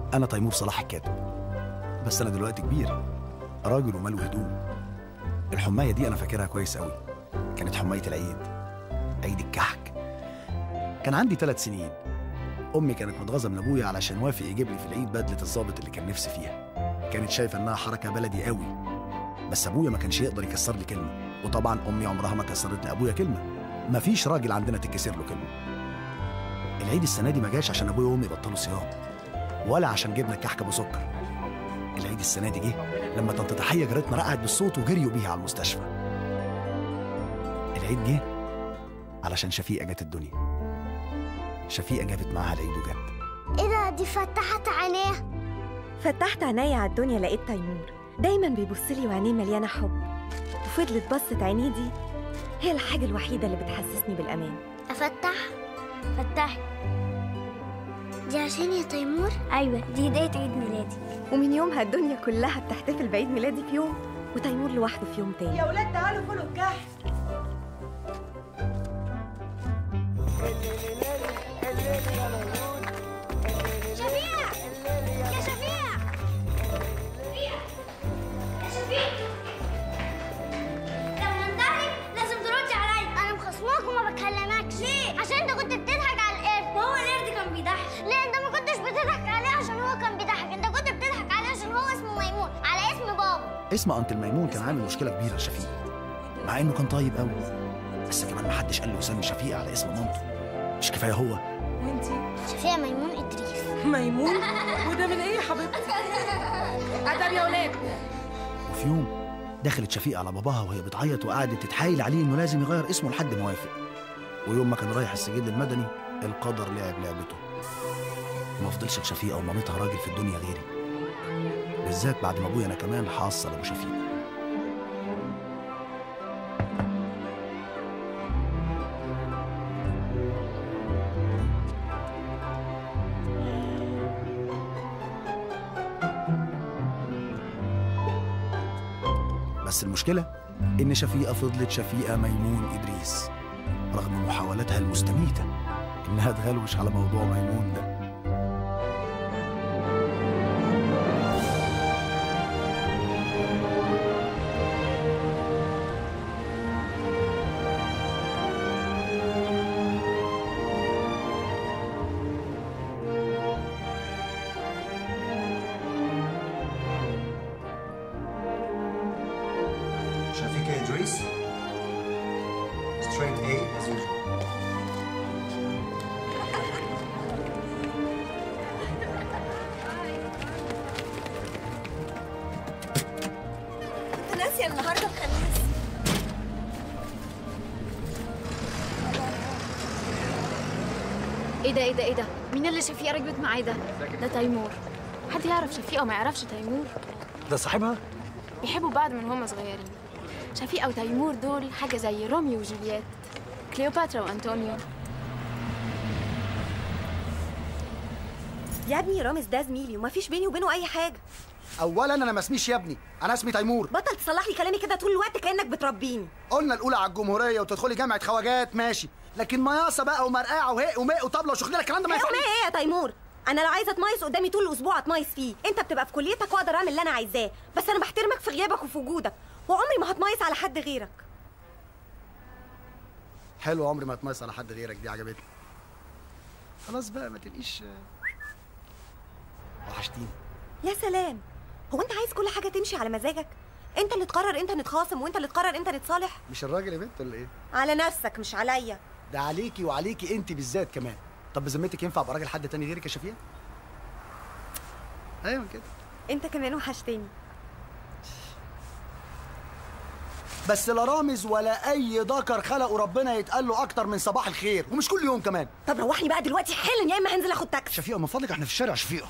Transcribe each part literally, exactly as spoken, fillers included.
انا تيمور صلاح الكاتب، بس انا دلوقتي كبير، راجل وماله هدوم. الحمايه دي انا فاكرها كويس قوي، كانت حمايه العيد، عيد الكحك. كان عندي ثلاث سنين. امي كانت متغاظه من ابويا علشان وافق يجيب لي في العيد بدله الضابط اللي كان نفسي فيها. كانت شايفه انها حركه بلدي قوي، بس ابويا ما كانش يقدر يكسر لي كلمه، وطبعا امي عمرها ما كسرت لابويا كلمه. مفيش راجل عندنا تتكسر له كلمه. العيد السنه دي ما جاش عشان ابويا وامي بطلوا صيام، ولا عشان جبنا الكحك ابو سكر. العيد السنه دي جه لما طنط تحيه جارتنا رقعت بالصوت وجريوا بيها على المستشفى. العيد جه علشان شفيقه جت الدنيا. شفيقه جابت معاها العيد وجت. ايه ده؟ دي فتحت عينيها. فتحت عينيا على الدنيا لقيت تيمور دايما بيبص لي وعينيه مليانه حب، وفضلت بصت عينيه دي هي الحاجه الوحيده اللي بتحسسني بالامان. افتح فتحي. دي عشان يا تيمور؟ ايوه، دي هديه عيد ميلادي. ومن يومها الدنيا كلها بتحتفل بعيد ميلادي في يوم وتيمور لوحده في يوم تاني. يا ولاد تعالوا كلوا الكحك. شفيقة يا شفيقة يا شفيقة، لما انتهي لازم تردي عليا. انا مخصماك وما بكلمكش. ليه؟ عشان انت كنت بتضحك على القرد. ما هو القرد كان بيضحك. ليه؟ انت ما كنتش بتضحك عليه عشان هو كان بيضحك، انت كنت بتضحك عليه عشان هو اسمه ميمون على اسم بابا. اسم انت الميمون كان عامل مشكله كبيره لشفيقه، مع انه كان طيب قوي، بس كمان ما حدش قال له يسمي شفيقه على اسم مامته. مش كفايه هو؟ وانتي؟ شفيقة ميمون ادريس. ميمون؟ وده من ايه يا حبيبتي؟ ادب يا ولاد. وفي يوم دخلت شفيقه على باباها وهي بتعيط وقعدت تتحايل عليه انه لازم يغير اسمه لحد ما وافق. ويوم ما كان رايح السجل المدني القدر لعب لعبته، وما فضلش لشفيقه ومامتها راجل في الدنيا غيري، بالذات بعد ما ابويا انا كمان حاصل ابو شفيقه. بس المشكلة إن شفيقة فضلت شفيقة ميمون إدريس رغم محاولاتها المستميتة إنها تغلوش على موضوع ميمون ده. Shafiqa Idris, straight A as usual. أنا ناسية النهارده الخميس. ايه ده ايه ده ايه ده؟ مين اللي شفيقة ركبت معاه ده؟ ده تيمور. حد يعرف شفيقة وما يعرفش تيمور؟ ده صاحبها؟ بيحبوا بعض من هما صغيرين. شفيقة وتيمور دول حاجة زي روميو وجولييت، كليوباترا وأنطونيو. يا ابني رامز ده زميلي ومفيش بيني وبينه أي حاجة. اولا انا ما اسميش يا ابني، انا اسمي تيمور. بطل تصلح لي كلامي كده طول الوقت كأنك بتربيني. قلنا الاولى على الجمهوريه وتدخلي جامعه خواجات ماشي، لكن مياصه بقى ومرقعه وهق وماء وطبله وشغلنا الكلام ده ما يفهمش. يفهمش. ايه يا تيمور؟ انا لو عايزه اتميز قدامي طول الاسبوع اتميز فيه، انت بتبقى في كليتك واقدر اعمل اللي انا عايزاه، بس انا بحترمك في غيابك وفي وجودك، وعمري ما هتميز على حد غيرك. حلو، عمري ما اتميز على حد غيرك، دي عجبتني. خلاص بقى ما تبقيش وحشتيني. يا سلام، هو انت عايز كل حاجه تمشي على مزاجك؟ انت اللي تقرر انت نتخاصم وانت اللي تقرر انت نتصالح. مش الراجل يا بنت ولا ايه؟ على نفسك مش عليا. ده عليكي وعليكي انت بالذات كمان. طب بذمتك ينفع ابقى راجل حد تاني غيرك يا شفيقة؟ ايوه كده. انت كمان وحشتني. بس لا رامز ولا اي ذكر خلقه ربنا يتقال له اكتر من صباح الخير، ومش كل يوم كمان. طب روحني بقى دلوقتي حالا يا اما هنزل اخد تاكسي. شفيقة من فضلك احنا في الشارع. شفيقة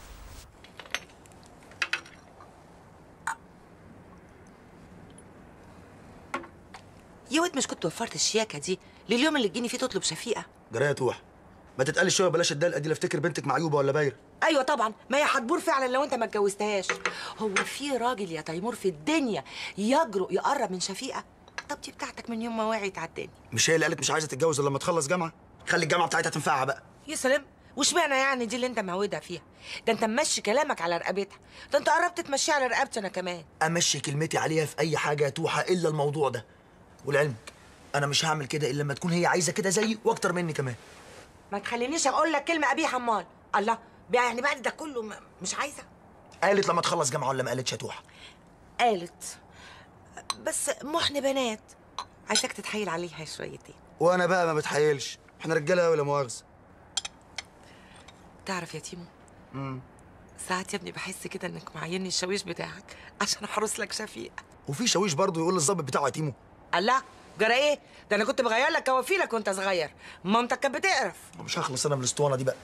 يا واد مش كنت وفرت الشياكه دي لليوم اللي تجيني فيه تطلب شفيقة؟ جرايه توح، ما تتقلي شويه بلاش الدلقه دي، لا افتكر بنتك معيوبه ولا بايره. ايوه طبعا، ما هي هتبور فعلا لو انت ما اتجوزتهاش. هو في راجل يا تيمور في الدنيا يجرؤ يقرب من شفيقة؟ طب دي بتاعتك من يوم ما وعيت على الدنيا. مش هي اللي قالت مش عايزه تتجوز الا لما تخلص جامعه؟ خلي الجامعه بتاعتها تنفعها بقى. يا سلام، واشمعنى يعني دي اللي انت معودها فيها؟ ده انت ممشي كلامك على رقبتها، ده انت قربت تمشيها على رقبتي انا كمان. امشي كلمتي عليها في اي حاجه يا توحه الا الموضوع ده، ولعلمك انا مش هعمل كده الا لما تكون هي عايزه كده زيي واكتر مني كمان. ما تخلينيش اقول لك كلمه قبيحه امال. الله بقى يعني بعد ده كله م- مش عايزه. قالت لما تخلص جامعه ولا ما قالتش يا توحه؟ قالت، بس محن بنات، عايزاك تتحايل عليها شويتين. وانا بقى ما بتحايلش، احنا رجاله قوي لا مؤاخذه. تعرف يا تيمو، امم ساعات يا ابني بحس كده انك معيني الشاويش بتاعك عشان احرس لك شفيقه. وفي شاويش برضه يقول للظابط بتاعه يا تيمو. الله جرى ايه؟ ده انا كنت بغير لك كوافيلك وانت صغير، مامتك كانت بتقرف. مش هخلص انا من الاسطوانه دي بقى.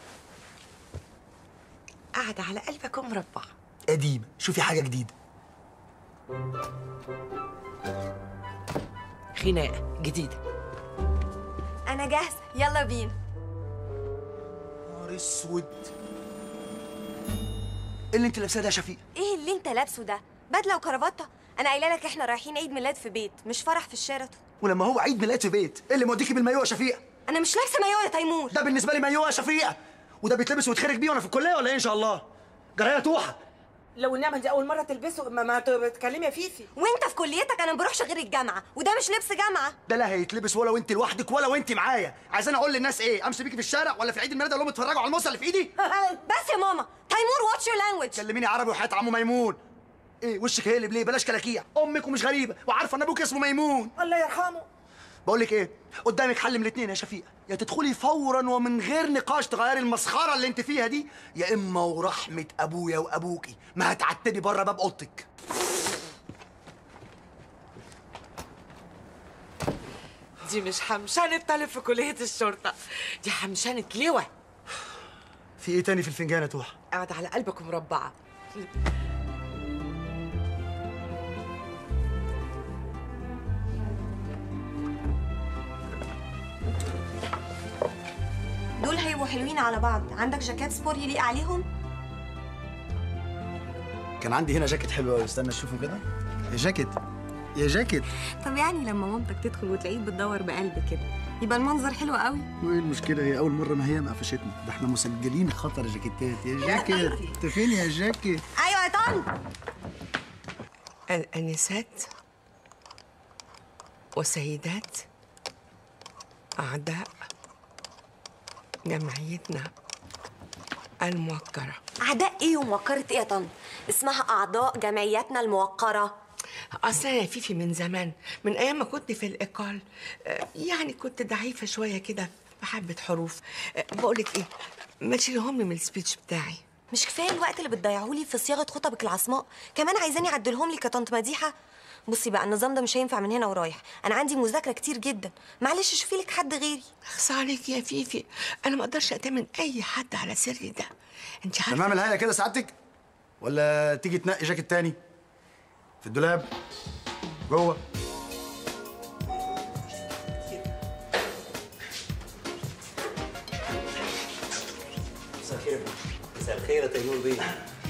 قاعده على قلبك ومربعه. قديمه، شوفي حاجه جديده. خناقه جديده. انا جاهزه، يلا بينا. نهار اسود، ايه اللي انت لابساه ده يا شفيق؟ ايه اللي انت لابسه ده؟ بدله وكرافته؟ انا قايله لك احنا رايحين عيد ميلاد في بيت، مش فرح في الشيراتون. ولما هو عيد ميلاد في بيت، ايه اللي موديكي بالمايوه يا شفيقه؟ انا مش لابسه مايوه يا تيمور. ده بالنسبه لي مايوه يا شفيقه، وده بيتلبس ويتخرج بيه وانا في الكليه ولا ايه ان شاء الله؟ جرايه توحه. لو النعمه دي اول مره تلبسه ما, ما تتكلمي يا فيفي. وانت في كليتك انا ما بروحش غير الجامعه، وده مش لبس جامعه. ده لا هيتلبس ولا وانت لوحدك ولا وانت معايا. عايزاني اقول للناس ايه؟ امشي بيكي في الشارع ولا في عيد الميلاد اقول لهم اتفرجوا على الموسى اللي في ايدي؟ بس يا ماما، تيمور واتش يور لانجويج. كلميني عربي وحياة عمو ميمون. ايه وشك هيقلب ليه؟ بلاش كلاكيع، امك ومش غريبه وعارفه ان ابوك اسمه ميمون. الله يرحمه. بقول لك ايه؟ قدامك حل من الاثنين يا شفيقه، يا تدخلي فورا ومن غير نقاش تغيري المسخره اللي انت فيها دي، يا اما ورحمه ابويا وابوكي ما هتعتبي بره باب اوضتك. دي مش حمشانه طالب في كليه الشرطه، دي حمشانه لواء. في ايه تاني في الفنجان يا توحه؟ قاعده على قلبك ومربعه. دول هيبقوا حلوين على بعض. عندك جاكيت سبور يليق عليهم؟ كان عندي هنا جاكيت حلو قوي، استنى اشوفه كده. يا جاكيت يا جاكيت. طب يعني لما مامتك تدخل وتلاقيك بتدور بقلب كده يبقى المنظر حلو قوي. وايه المشكله؟ هي اول مره ما هي ما قفشتنا، ده احنا مسجلين خطر جاكيتات. يا جاكيت انت فين يا جاكيت؟ ايوه يا طن. الانسات وسيدات اعداء جمعيتنا الموقرة. أعداء إيه وموقرة إيه يا طن؟ اسمها أعضاء جمعيتنا الموقرة. أصلا يا فيفي من زمان، من أيام ما كنت في الإيكول، يعني كنت ضعيفة شوية كده في حبة حروف. بقولك إيه، ما تشيلهم لي من السبيتش بتاعي. مش كفاية الوقت اللي بتضيعهولي في صياغة خطبك العصماء؟ كمان عايزاني أعدلهم لي كطنط مديحة؟ بصي بقى، النظام ده مش هينفع من هنا ورايح، انا عندي مذاكره كتير جدا، معلش شوفي لك حد غيري. اخص عليكي يا فيفي، انا ما اقدرش اتمن اي حد على سري ده، انت عارفه. تمام الهيئه كده سعادتك، ولا تيجي تنقي جاكيت تاني في الدولاب جوه؟ مساء الخير. مساء الخير يا تيمور بيه.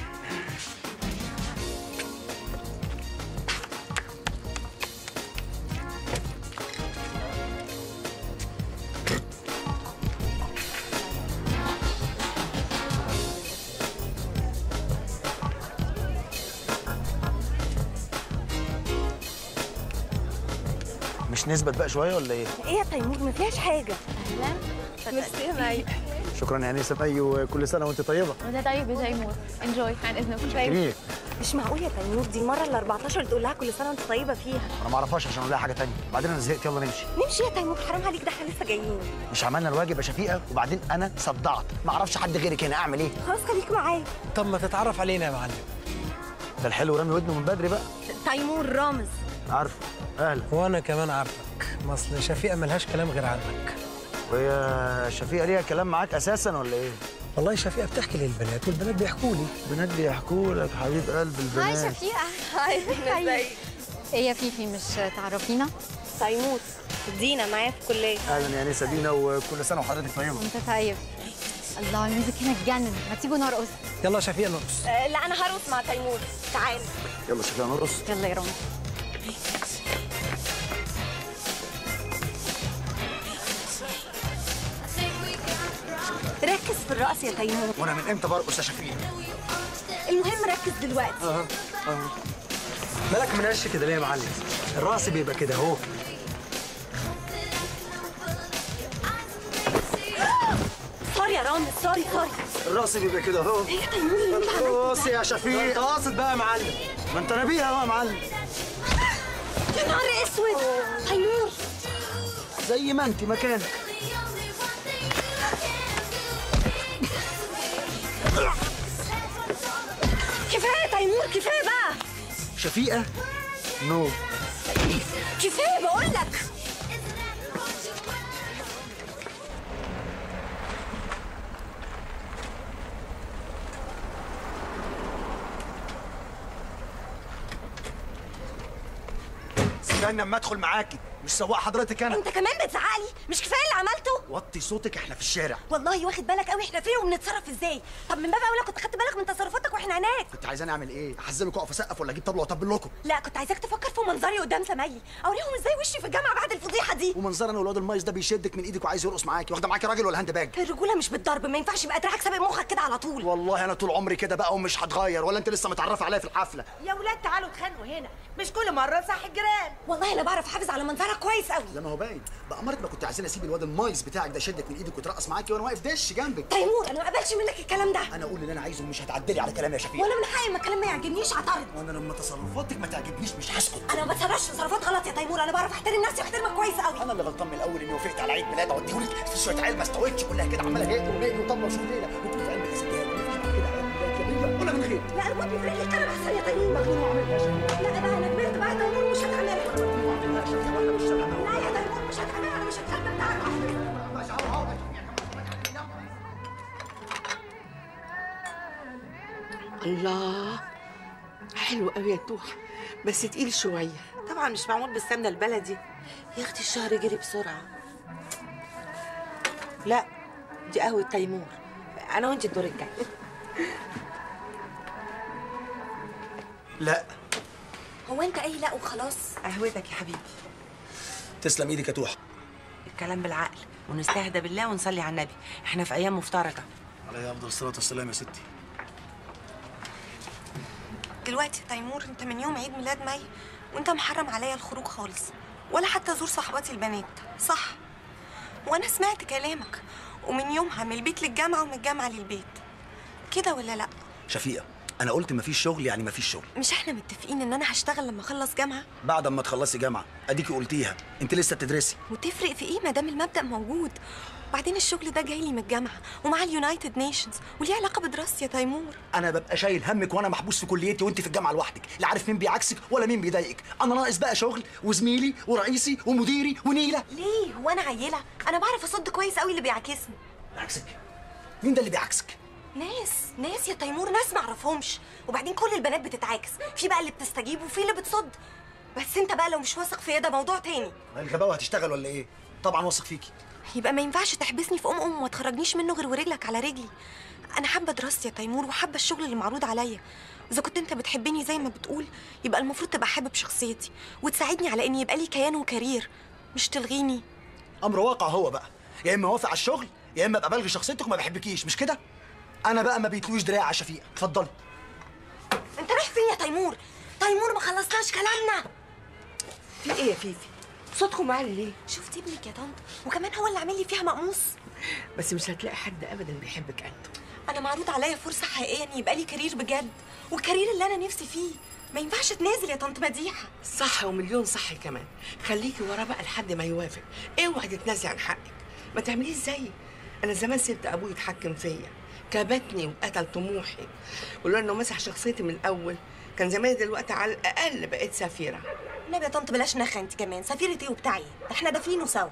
مش نثبت بقى شويه ولا ايه؟ ايه يا تيمور ما فيهاش حاجه. اهلا. ميرسي يا مي. شكرا يا انسه مي، وكل سنه وانت طيبه. وانت طيب يا تيمور. انجوي عن اذنكم. جميل. مش معقول يا تيمور، دي المره ال أربعتاشر تقول لها كل سنه وانت طيبه فيها. انا ما اعرفهاش عشان اقول لها حاجه تانية، بعدين انا زهقت، يلا نمشي. نمشي يا تيمور، حرام عليك، ده احنا لسه جايين. مش عملنا الواجب يا شفيقه، وبعدين انا صدعت، ما اعرفش حد غيرك هنا، اعمل ايه؟ خلاص خليك معايا. طب ما تتعرف علينا يا معلم. ده الحلو رامي ودنه من بدري بقى. تيمور رامز. عارفه، اهلا. وانا كمان عارفك، ما اصل شفيقه ملهاش كلام غير عنك. وهي شفيقه ليها كلام معاك اساسا ولا ايه؟ والله شفيقه بتحكي للبنات والبنات بيحكوا لي. البنات بيحكوا لك حبيب قلب البنات. هاي شفيقة. هاي ازيك؟ ايه يا فيفي مش تعرفينا؟ تيمور دينا معايا في الكليه. اهلا يا انسه دينا، وكل سنه وحضرتك طيبه. وانت طيب. الله الميوزك هنا اتجنن، ما تيجوا نرقص؟ يلا يا شفيقه نرقص. أه لا انا هرقص مع تيمور، تعال. يلا شفيقه نرقص. يلا يا رامي. ركز ركز في الرقص يا تيمور. وانا من امتى برقص يا شفيقة؟ المهم ركز دلوقتي. اه اه مالك منقش كده ليه يا معلم؟ الرقص بيبقى كده اهو. سوري يا رامز، سوري سوري. الرقص بيبقى كده اهو. ايه يا تيمور اللي انت عملته؟ بص يا شفيق، انت قاصد بقى يا معلم. ما انت نبيها بقى يا معلم. يا نهار اسود. تيمور زي ما انت مكانك. كفايه يا تيمور، كفايه بقى. شفيقة نو. كفايه بقول لك. استنى اما ادخل معاكي، مش سواق حضرتك انا. انت كمان بتزعقلي؟ مش كفايه اللي عملته؟ وطي صوتك، احنا في الشارع. والله واخد بالك قوي احنا فين وبنتصرف ازاي؟ طب من باب اولى كنت خدت بالك من تصرفاتك واحنا هناك. كنت عايزاني اعمل ايه؟ احزلك واقف اسقف ولا اجيب طبله واطبل لكم؟ لا كنت عايزاك تفكر في منظري قدام زمايلي، اوريهم ازاي وشي في الجامعه بعد الفضيحه دي. ومنظر انا والواد المايس ده بيشدك من ايدك وعايز يرقص معاكي، واخده معاكي راجل ولا هاند باج؟ الرجوله مش بالضرب، ما ينفعش يبقى دراعك سابق مخك كده على طول. والله انا طول عمري كده بقى ومش هتغير، ولا انت لسه متعرفه عليا في الحفله؟ يا ولاد تعالوا اتخانقوا هنا، مش كل مره صح الجيران. والله انا بعرف احافظ على منظرك كويس قوي. لا ما هو باين بأمارة ما كنت عايزاني اسيب الواد المايس بتاعك ده يشدك من ايدك وترقص معاكي وانا واقف دش جنبك. تيمور انا ما قبلش منك الكلام ده. انا اقول اللي انا عايزه ومش هتعدلي على كلامي يا شفيق. وانا من حقي ما الكلام ما يعجبنيش اعترض. وانا لما تصرفاتك ما تعجبنيش مش هسكت. انا ما بتصرفش تصرفات غلط يا تيمور، انا بعرف احترم نفسي واحترمك كويس قوي. انا اللي غلطان من الاول اني وافقت على عيد ميلاد اوديهولك في شويه عيال ما استوتش كلها كده عماله هيك وهيك وطبله وشغليله وتقول في قلبك سديها مفيش بعد كده عيال ميلاد لا بيا ولا من غير. لا اربطني في رجلي الكلام احسن يا تيمور. مجنون وعملت يا شفيق. لا بقى انا كبرت بقى يا تيمور مش هتعملها. لا يا تيمور مش هتعملها، انا مش هتكلم بتاعك. الله حلو قوي يا توحة، بس تقيل شويه. طبعا مش معمول بالسمنه البلدي يا اختي، الشهر جري بسرعه. لا دي قهوه تيمور، انا وانت الدور الجاي. لا هو انت اي لا وخلاص؟ قهوتك يا حبيبي. تسلم ايدك يا توحة. الكلام بالعقل ونستهدى بالله ونصلي على النبي، احنا في ايام مفترجه. عليه افضل الصلاه والسلام يا ستي. دلوقتي يا تيمور انت من يوم عيد ميلاد مي وانت محرم عليا الخروج خالص، ولا حتى ازور صاحباتي البنات، صح؟ وانا سمعت كلامك، ومن يومها من البيت للجامعه ومن الجامعه للبيت، كده ولا لا؟ شفيقة انا قلت مفيش شغل يعني مفيش شغل. مش احنا متفقين ان انا هشتغل لما اخلص جامعه؟ بعد ما تخلصي جامعه اديكي قلتيها، انت لسه بتدرسي. وتفرق في ايه ما دام المبدا موجود؟ وبعدين الشغل ده جاي لي من الجامعه ومع اليونايتد نيشنز وليه علاقه بدراستي يا تيمور. انا ببقى شايل همك وانا محبوس في كليتي وانت في الجامعه لوحدك، لا عارف مين بيعكسك ولا مين بيضايقك. انا ناقص بقى شغل وزميلي ورئيسي ومديري ونيله. ليه هو انا عيله؟ انا بعرف اصد كويس قوي اللي بيعاكسني. بيعكسك؟ مين ده اللي بيعكسك؟ ناس ناس يا تيمور، ناس معرفهمش. وبعدين كل البنات بتتعاكس، في بقى اللي بتستجيب وفي اللي بتصد. بس انت بقى لو مش واثق فيا ده موضوع تاني. الغباوه هتشتغل ولا ايه؟ طبعا واثق فيكي. يبقى ما ينفعش تحبسني في ام ام وما تخرجنيش منه غير ورجلك على رجلي. انا حابه دراستي يا تيمور وحابه الشغل اللي معروض عليا. اذا كنت انت بتحبني زي ما بتقول يبقى المفروض تبقى حابب شخصيتي وتساعدني على ان يبقى لي كيان وكارير، مش تلغيني. امر واقع هو بقى، يا اما وافق على الشغل يا اما ابقى بلغي شخصيتك وما بحبكيش، مش كده؟ انا بقى ما بيتلوش دراع يا شفيقة. اتفضلي. انت رايح فين يا تيمور؟ تيمور ما خلصناش كلامنا. في ايه يا فيفي؟ صوتكم عالي ليه؟ شفت ابنك يا طنط، وكمان هو اللي عامل لي فيها مقموص. بس مش هتلاقي حد ابدا بيحبك قده. انا معروض عليا فرصه حقيقيه ان يبقى لي كارير بجد، والكارير اللي انا نفسي فيه. ما ينفعش تنازل يا طنط مديحه. صح ومليون صح كمان. خليكي وراه بقى لحد ما يوافق. اوعي تتنازلي عن حقك، ما تعمليش زيي. انا زمان سبت ابوي يتحكم فيا، كبتني وقتل طموحي، ولولا انه مسح شخصيتي من الاول كان زماني دلوقتي على الاقل بقيت سفيره. النبي يا طنط بلاش نخ انت كمان، سفيرة ايه وبتاعي؟ احنا دافنينه سوا.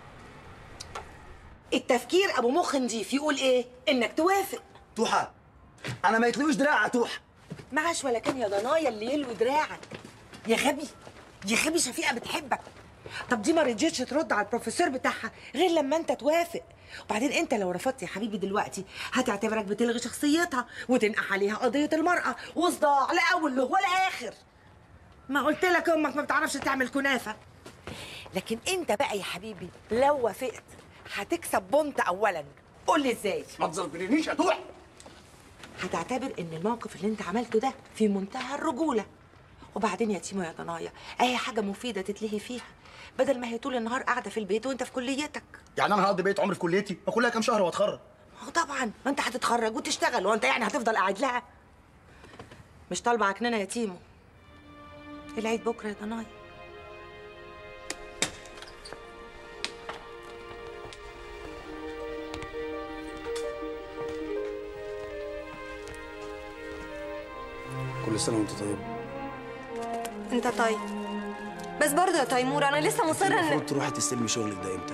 التفكير ابو مخ نضيف يقول ايه؟ انك توافق. توحة انا ما يتلوش دراع يا توحة. معاش ولا كان يا ضنايا اللي يلوي دراعك يا غبي. يا غبي شفيقه بتحبك. طب دي ما رضيتش ترد على البروفيسور بتاعها غير لما انت توافق. وبعدين انت لو رفضت يا حبيبي دلوقتي هتعتبرك بتلغي شخصيتها وتنقح عليها قضيه المراه وصداع لا اول له ولا اخر. ما قلت لك امك ما بتعرفش تعمل كنافه. لكن انت بقى يا حبيبي لو وافقت هتكسب بونت اولا، قول لي ازاي؟ ما تزربرينيش يا توح. هتعتبر ان الموقف اللي انت عملته ده في منتهى الرجوله. وبعدين يا تيمو يا ضنايا، اي حاجه مفيده تتلهي فيها بدل ما هي طول النهار قاعده في البيت وانت في كليتك. يعني انا هقضي بقيه عمري في كليتي؟ ما كلها كام شهر واتخرج. ما هو طبعا ما انت هتتخرج وتشتغل، وانت يعني هتفضل قاعد لها؟ مش طالبه عكننه يا تيمو. العيد بكره يا ضنايا. كل سنه وانت طيب. انت طيب، بس برضه يا تيمور انا لسه مصره ان المفروض تروحي تستلمي شغلك ده امتى؟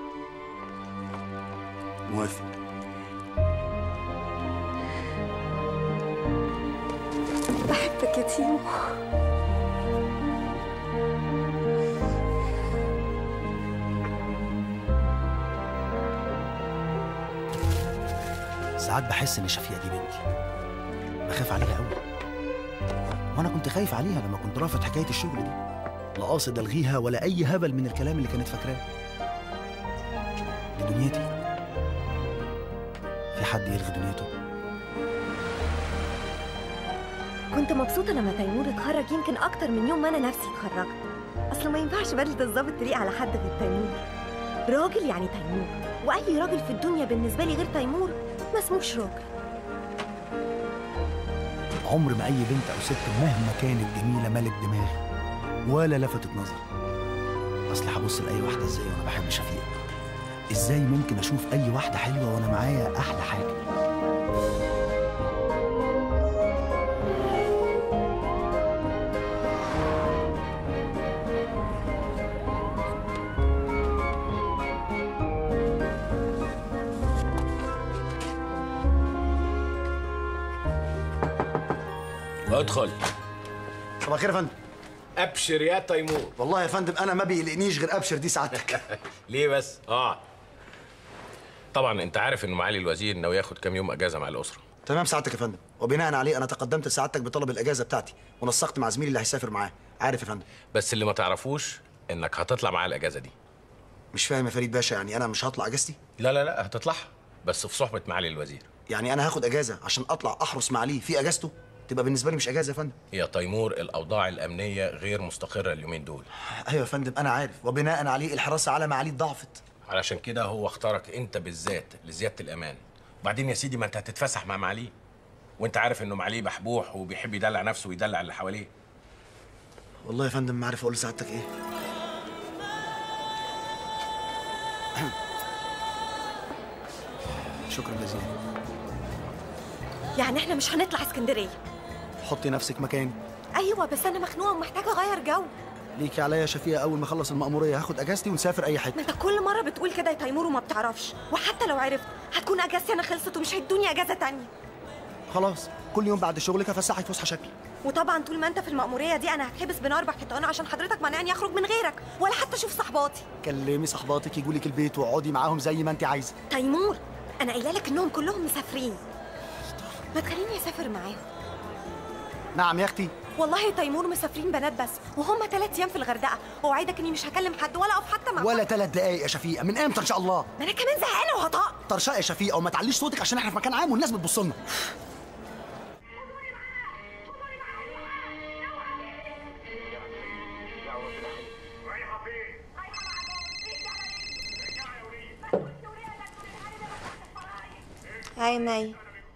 موافق. بحبك يا تيمو. ساعات بحس ان شفيقة دي بنتي، بخاف عليها قوي. وانا كنت خايف عليها لما كنت رافض حكايه الشغل دي، لا قاصد الغيها ولا اي هبل من الكلام اللي كانت فاكراه. دي دنيتي، في حد يلغي دنيته؟ كنت مبسوطة لما تيمور اتخرج يمكن أكتر من يوم ما أنا نفسي اتخرجت. أصل ما ينفعش بدلة الظابط تليق على حد غير تيمور. راجل يعني تيمور، وأي راجل في الدنيا بالنسبة لي غير تيمور ما اسموش راجل. عمر ما أي بنت أو ست مهما كانت جميلة ملت دماغي ولا لفتت نظري. أصل هبص لأي واحدة إزاي وأنا بحب شفيقة؟ إزاي ممكن أشوف أي واحدة حلوة وأنا معايا أحلى حاجة؟ ادخل. صباح الخير يا فندم. ابشر يا تيمور. والله يا فندم انا ما بيقلقنيش غير ابشر دي سعادتك. ليه بس؟ اه طبعا انت عارف ان معالي الوزير ناوي ياخد كام يوم اجازه مع الاسره. تمام سعادتك يا فندم، وبناء عليه انا تقدمت لسعادتك بطلب الاجازه بتاعتي ونسقت مع زميلي اللي هيسافر معاه. عارف يا فندم، بس اللي ما تعرفوش انك هتطلع معاه الاجازه دي. مش فاهم يا فريد باشا، يعني انا مش هطلع اجازتي؟ لا لا لا هتطلعها، بس في صحبه معالي الوزير. يعني انا هاخد اجازه عشان اطلع احرس معاليه في اجازته؟ تبقى بالنسبه لي مش اجازه يا فندم. يا تيمور الاوضاع الامنيه غير مستقره اليومين دول. ايوه يا فندم انا عارف، وبناء عليه الحراسه على معاليه ضعفت. علشان كده هو اختارك انت بالذات لزياده الامان. وبعدين يا سيدي ما انت هتتفسح مع معاليه، وانت عارف انه معاليه بحبوح وبيحب يدلع نفسه ويدلع اللي حواليه. والله يا فندم ما عارف اقول لسعادتك ايه. شكرا جزيلا. يعني احنا مش هنطلع اسكندرية؟ حطي نفسك مكاني. أيوة بس أنا مخنوقة ومحتاجة أغير جو. ليكي عليا شفيقة، أول ما أخلص المأمورية هاخد أجازتي ونسافر أي حتة. ما أنت كل مرة بتقول كده يا تيمور وما بتعرفش، وحتى لو عرفت هتكون أجازتي أنا خلصت ومش هيدوني أجازة تانية. خلاص كل يوم بعد شغلك هفسحك فسحة شكل. وطبعا طول ما أنت في المأمورية دي أنا هتحبس بين أربع حيطان عشان حضرتك مانعني أخرج من غيرك ولا حتى أشوف صحباتي. كلمي صحباتك يجوا لك البيت واقعدي معاهم زي ما أنت عايزة. تيمور أنا قايلة لك إنهم كلهم مسافرين، ما تخليني أسافر معاهم. نعم يا أختي. والله يا تيمور مسافرين بنات بس، وهم ثلاث أيام في الغردقة، وأوعدك إني مش هكلم حد ولا أقف حتى مع ولا ثلاث دقايق يا شفيقة. من إمتى إن شاء الله؟ ما أنا كمان زهقانة وهطاق. طرشقة يا شفيقة وما تعليش صوتك عشان إحنا في مكان عام والناس بتبص لنا. هاي ماي،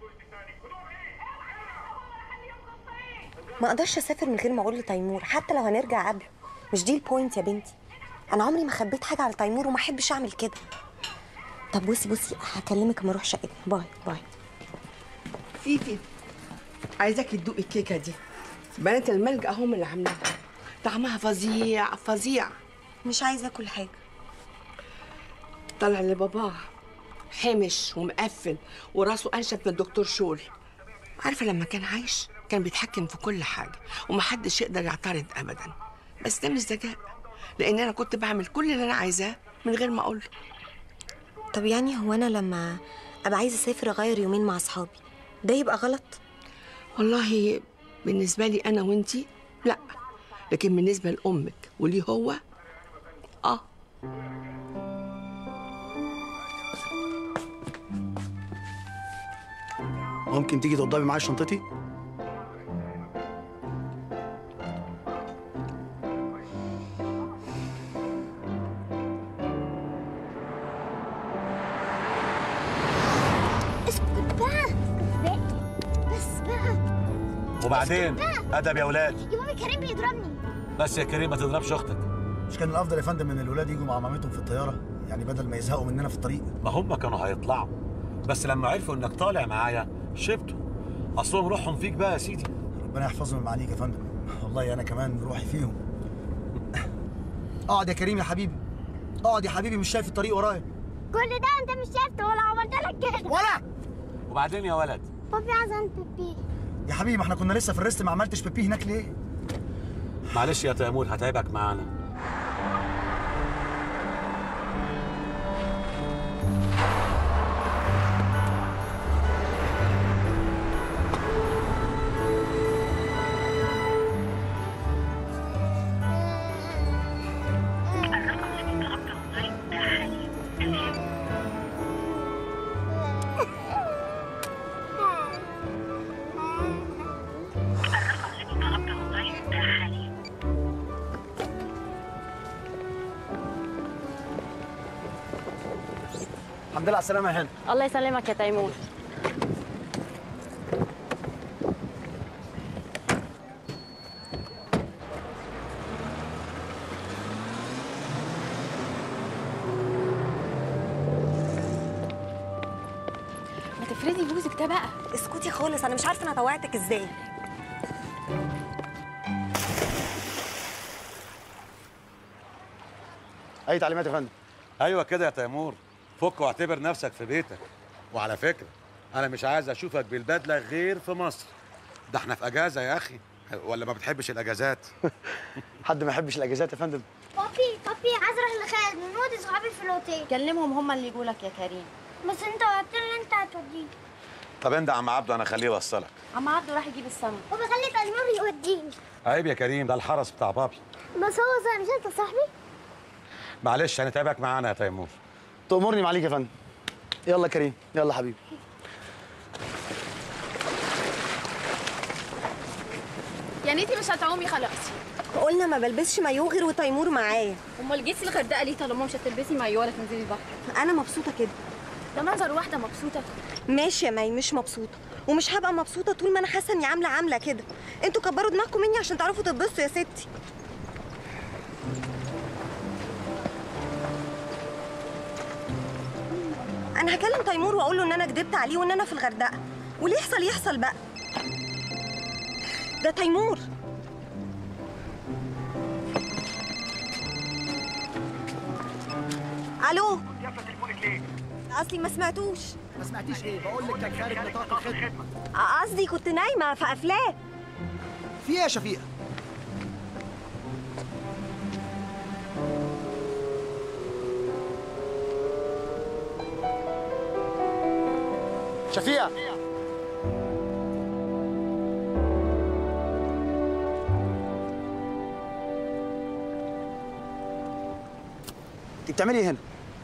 ما اقدرش اسافر من غير ما اقول لتيمور حتى لو هنرجع قبله. مش دي البوينت يا بنتي. انا عمري ما خبيت حاجه على تيمور وما احبش اعمل كده. طب بصي بصي هكلمك اما اروح شقتي. باي باي. فيفي عايزاكي تدوقي الكيكه دي، بنات الملجأ هم اللي عاملاها، طعمها فظيع فظيع. مش عايزه اكل حاجه. طلع لباباه حمش ومقفل وراسه انشف من الدكتور شول. عارفه لما كان عايش كان بيتحكم في كل حاجه ومحدش يقدر يعترض ابدا، بس ده مش ذكاء، لان انا كنت بعمل كل اللي انا عايزاه من غير ما اقول له. طب يعني هو انا لما ابقى عايزه اسافر اغير يومين مع اصحابي ده يبقى غلط؟ والله بالنسبه لي انا وانتي لا، لكن بالنسبه لامك وليه هو اه. ممكن تيجي توضبي معايا شنطتي؟ اسكت بقى اسكت بقى بس بقى. وبعدين ادب يا ولاد. يا مامي كريم بيضربني. بس يا كريم ما تضربش اختك. مش كان الافضل يا فندم ان الولاد يجوا مع مامتهم في الطياره؟ يعني بدل ما يزهقوا مننا في الطريق. ما هم كانوا هيطلعوا، بس لما عرفوا انك طالع معايا شبتوا. اصلهم روحهم فيك بقى يا سيدي. ربنا يحفظهم من عليك يا فندم. والله انا كمان روحي فيهم. اقعد يا كريم يا حبيبي، اقعد يا حبيبي، مش شايف الطريق ورايا؟ كل ده انت مش شايفه ولا عملت لك كده ولا. وبعدين يا ولد بابي عايز انت بيبي. يا حبيبي ما احنا كنا لسه في الريست، ما عملتش بيبي هناك ليه؟ معلش يا تيمور هتعبك معانا. الحمد لله على السلامه يا هند. الله يسلمك يا تيمور. ما تفردي بوزك ده بقى. اسكتي خالص، انا مش عارفه انا طوعتك ازاي. اي تعليمات يا فندم؟ ايوه كده يا تيمور، فك واعتبر نفسك في بيتك. وعلى فكره انا مش عايز اشوفك بالبدله غير في مصر. ده احنا في اجازه يا اخي، ولا ما بتحبش الاجازات؟ حد ما يحبش الاجازات يا فندم؟ بابي بابي عايز اروح لخالد من ودي صحابي في الاوتيل. كلمهم هم اللي يجوا لك يا كريم. بس انت قلت لي انت هتوديني. طب انت عم عبده انا خليه يوصلك. عم عبده راح يجيب السمك. بابا خلي تيمور يوديني. عيب يا كريم، ده الحرس بتاع بابي. بس هو زي مش انت صاحبي؟ معلش هنتعبك معانا يا تيمور. تأمرني معاليك يا فندم. يلا كريم، يلا حبيبي. يعني انتي مش هتعومي خلاص؟ قلنا ما بلبسش مايو غير وتيمور معايا. امال جيتي الغردقه ليه طالما مش هتلبسي مايو ولا تنزلي البحر؟ انا مبسوطه كده. ده منظر واحده مبسوطه. ماشي يا ماي، مش مبسوطه، ومش هبقى مبسوطه طول ما انا حاسه اني عامله عامله كده. انتوا كبروا دماغكم مني عشان تعرفوا تتبسطوا يا ستي. انا هكلم تيمور واقول له ان انا كدبت عليه وان انا في الغردقه، واللي يحصل يحصل بقى. ده تيمور. الو. قافله تليفونك ليه؟ اصلي ما سمعتوش. ما سمعتيش ايه؟ بقول لك كان خارج نطاق الخدمه. قصدي كنت نايمه في افلام. في ايه يا شفيقه؟ شفيقه انت بتعملي ايه هنا؟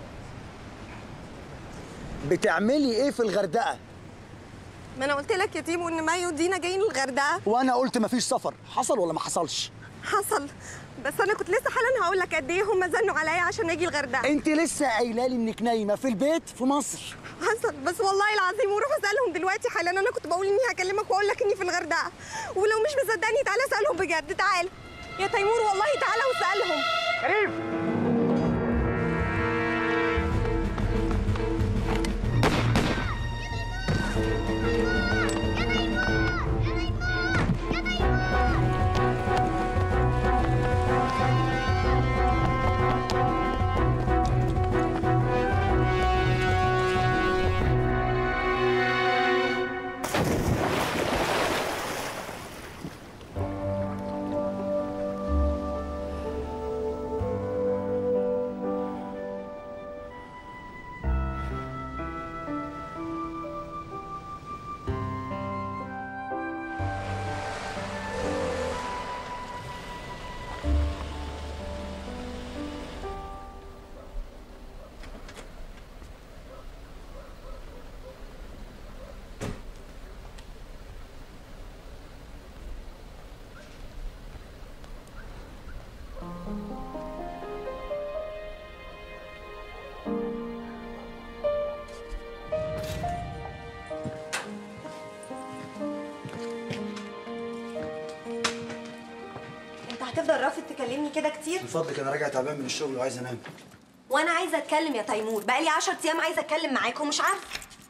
بتعملي ايه في الغردقه؟ ما انا قلت لك يا تيمو ان مايو ودينا جايين الغردقه. وانا قلت مفيش سفر، حصل ولا ما حصلش؟ حصل، بس انا كنت لسه حالا هقول لك قد ايه هم زنوا عليا عشان اجي الغردقه. انت لسه قايله لي انك نايمه في البيت في مصر. حصل، بس والله العظيم وروح اسالهم دلوقتي حالا. انا كنت بقول اني هكلمك واقول لك اني في الغردقه، ولو مش مصدقني تعالى اسالهم بجد. تعال يا تيمور والله تعالى واسالهم. كريم هتفضل رافض تكلمني كده كتير؟ من فضلك انا راجع تعبان من الشغل وعايز انام. وانا عايزه اتكلم يا تيمور، بقالي عشر ايام عايزه اتكلم معاك ومش عارفه.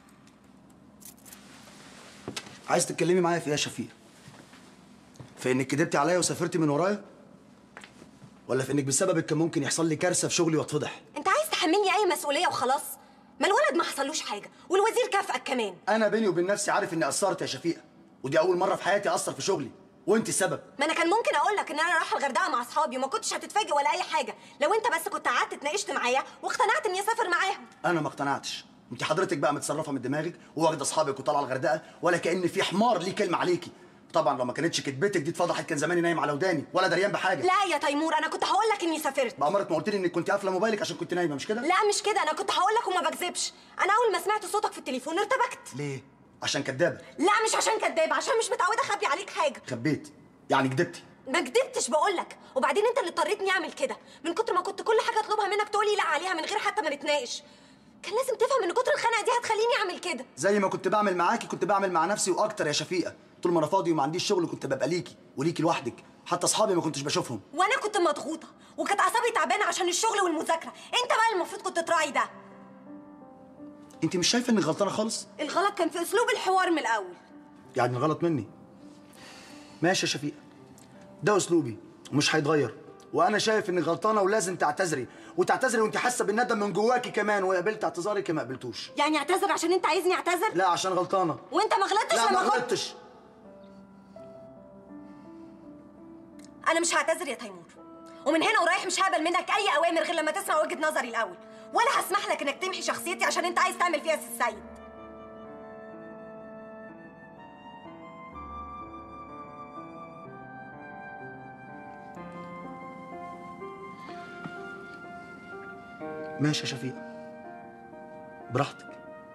عايز تتكلمي معايا في ايه يا شفيق؟ في انك كدبتي عليا وسافرتي من ورايا؟ ولا في انك بسببك كان ممكن يحصل لي كارثه في شغلي واتفضح؟ انت عايز تحملني اي مسؤوليه وخلاص؟ ما الولد ما حصلوش حاجه والوزير كافئك كمان. انا بيني وبين نفسي عارف اني قصرت يا شفيقه، ودي اول مره في حياتي اقصر في شغلي وانت السبب. ما انا كان ممكن اقول لك ان انا رايحه الغردقه مع اصحابي وما كنتش هتتفاجئ ولا اي حاجه لو انت بس كنت قعدت اتناقشت معايا واقتنعت اني اسافر معاهم. انا ما اقتنعتش. انت حضرتك بقى متصرفه من دماغك وواخده اصحابك وطالعه الغردقه ولا كأن في حمار ليه كلمه عليكي. طبعا لو ما كانتش كدبتك دي اتفضحت كان زماني نايم على وداني ولا دريان بحاجه. لا يا تيمور انا كنت هقول لك اني سافرت. بأمرك ما قلت لي انك كنت قافله موبايلك عشان كنت نايمه مش كده؟ لا مش كده، انا كنت هقول لك وما بكذبش. انا اول ما سمعت صوتك في التليفون ارتبكت. ليه؟ عشان كدابه؟ لا مش عشان كداب، عشان مش متعوده اخبي عليك حاجه. خبيت يعني كدبتي؟ ما كدبتش بقول لك، وبعدين انت اللي اضطريتني اعمل كده من كتر ما كنت كل حاجه اطلبها منك تقولي لا عليها من غير حتى ما نتناقش. كان لازم تفهم ان كتر الخناقه دي هتخليني اعمل كده. زي ما كنت بعمل معاكي كنت بعمل مع نفسي واكتر يا شفيقه. طول ما انا فاضي وما عنديش شغل كنت ببقى ليكي وليكي لوحدك، حتى اصحابي ما كنتش بشوفهم. وانا كنت مضغوطه وكانت اعصابي تعبانه عشان الشغل والمذاكره. انت بقى المفروض كنت تراعي ده. انت مش شايفه انك غلطانه خالص؟ الغلط كان في اسلوب الحوار من الاول. يعني الغلط مني؟ ماشي يا شفيقه، ده اسلوبي ومش هيتغير، وانا شايف انك غلطانه ولازم تعتذري، وتعتذري وانت حاسه بالندم من جواكي كمان، وقبلت اعتذارك ما قبلتوش. يعني اعتذر عشان انت عايزني اعتذر؟ لا عشان غلطانه. وانت ما غلطتش لا لما ما غلطتش. انا مش هعتذر يا تيمور، ومن هنا ورايح مش هقبل منك اي اوامر غير لما تسمع وجهه نظري الاول، ولا هسمح لك انك تمحي شخصيتي عشان انت عايز تعمل فيها سي السيد. ماشي يا شفيقه، براحتك.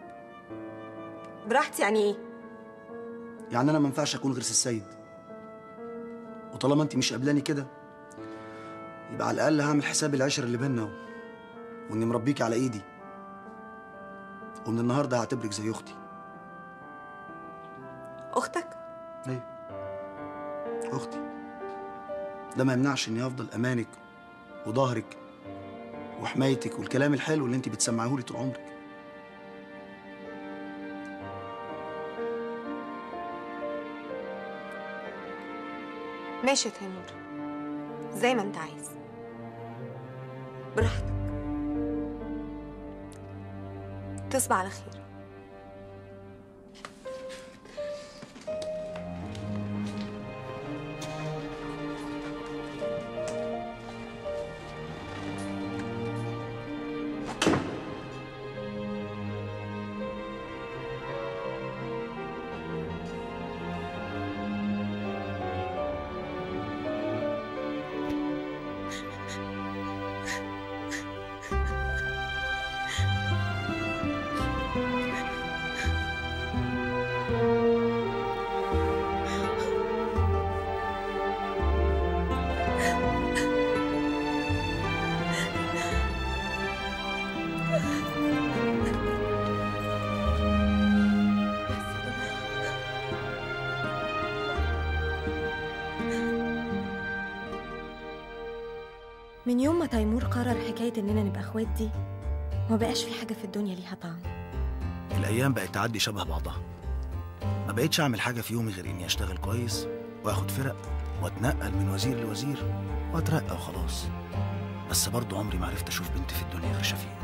براحتي يعني ايه؟ يعني انا ما ينفعش اكون غير سي السيد، وطالما انت مش قابلاني كده يبقى على الاقل هعمل حساب العشره اللي بينا، واني مربيكي على ايدي، ومن النهارده هعتبرك زي اختي. اختك؟ ايوه اختي. ده ما يمنعش اني افضل امانك وظهرك وحمايتك والكلام الحلو اللي انت بتسمعيه لي طول عمرك. ماشي يا تيمور، زي ما انت عايز، براحتك. تصبح على خير. من يوم ما تيمور قرر حكاية إننا نبقى إخوات دي ما بقاش في حاجة في الدنيا ليها طعم. الايام بقت تعدي شبه بعضها، ما بقتش اعمل حاجه في يومي غير اني اشتغل كويس واخد فرق واتنقل من وزير لوزير واترقى وخلاص. بس برضه عمري ما عرفت اشوف بنت في الدنيا غير شفيقة.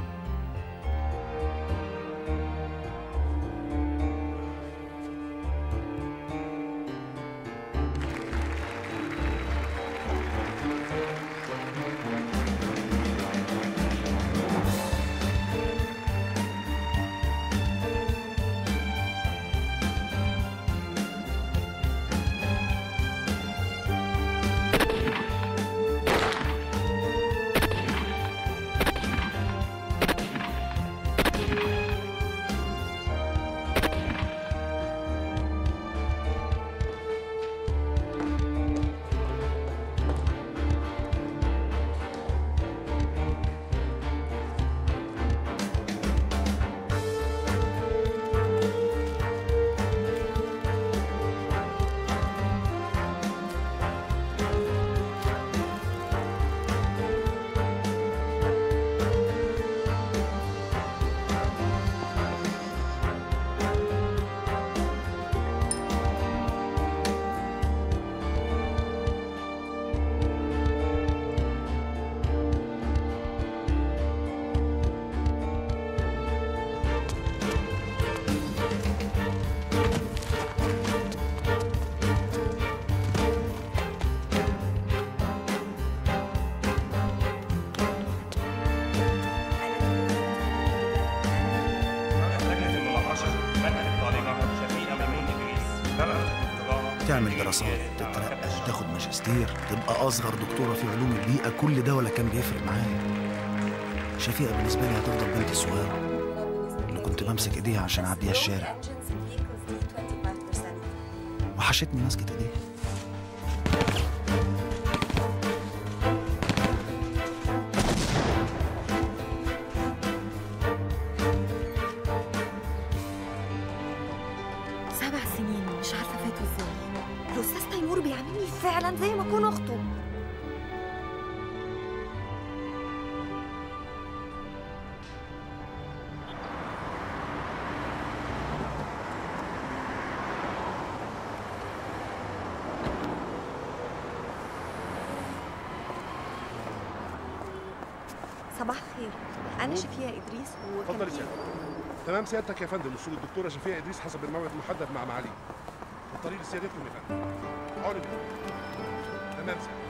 تعمل دراسات، تترقى، تاخد ماجستير، تبقى اصغر دكتوره في علوم البيئه، كل ده ولا كان بيفرق معايا. شفيقه بالنسبه لي هتفضل بنتي الصغيره اللي كنت بمسك ايديها عشان اعديها الشارع. وحشتني ماسكه ايديها. سبع سنين مش عارفه فاتوا ازاي. الاستاذ تيمور بيعاملني فعلا زي ما اكون اخته. صباح الخير، انا شفيقه ادريس و اتفضلي سيادتك. تمام سيادتك يا فندم، وصول الدكتوره شفيقه ادريس حسب الموعد المحدد مع معالي. الطريق لسيادتكم يا فندم. عوني بيه. تمام سيادتك.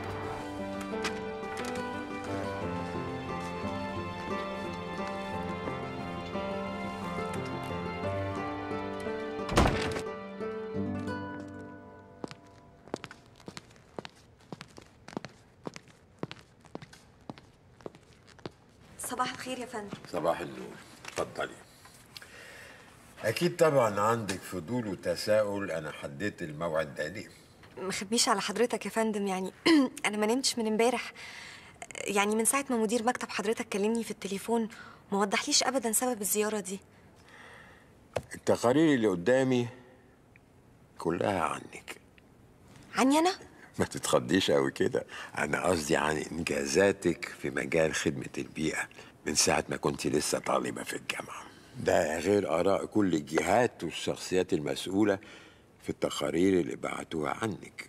صباح الخير يا فندم. صباح النور، اتفضلي. أكيد طبعا عندك فضول وتساؤل، أنا حددت الموعد ده ليه؟ ما خبيش على حضرتك يا فندم، يعني انا ما نمتش من امبارح، يعني من ساعه ما مدير مكتب حضرتك كلمني في التليفون ما وضحليش ابدا سبب الزياره دي. التقارير اللي قدامي كلها عنك. عني انا؟ ما تتخضيش قوي كده، أنا قصدي عن إنجازاتك في مجال خدمة البيئة من ساعة ما كنت لسه طالبة في الجامعة. ده غير آراء كل الجهات والشخصيات المسؤولة في التقارير اللي بعتوها عنك.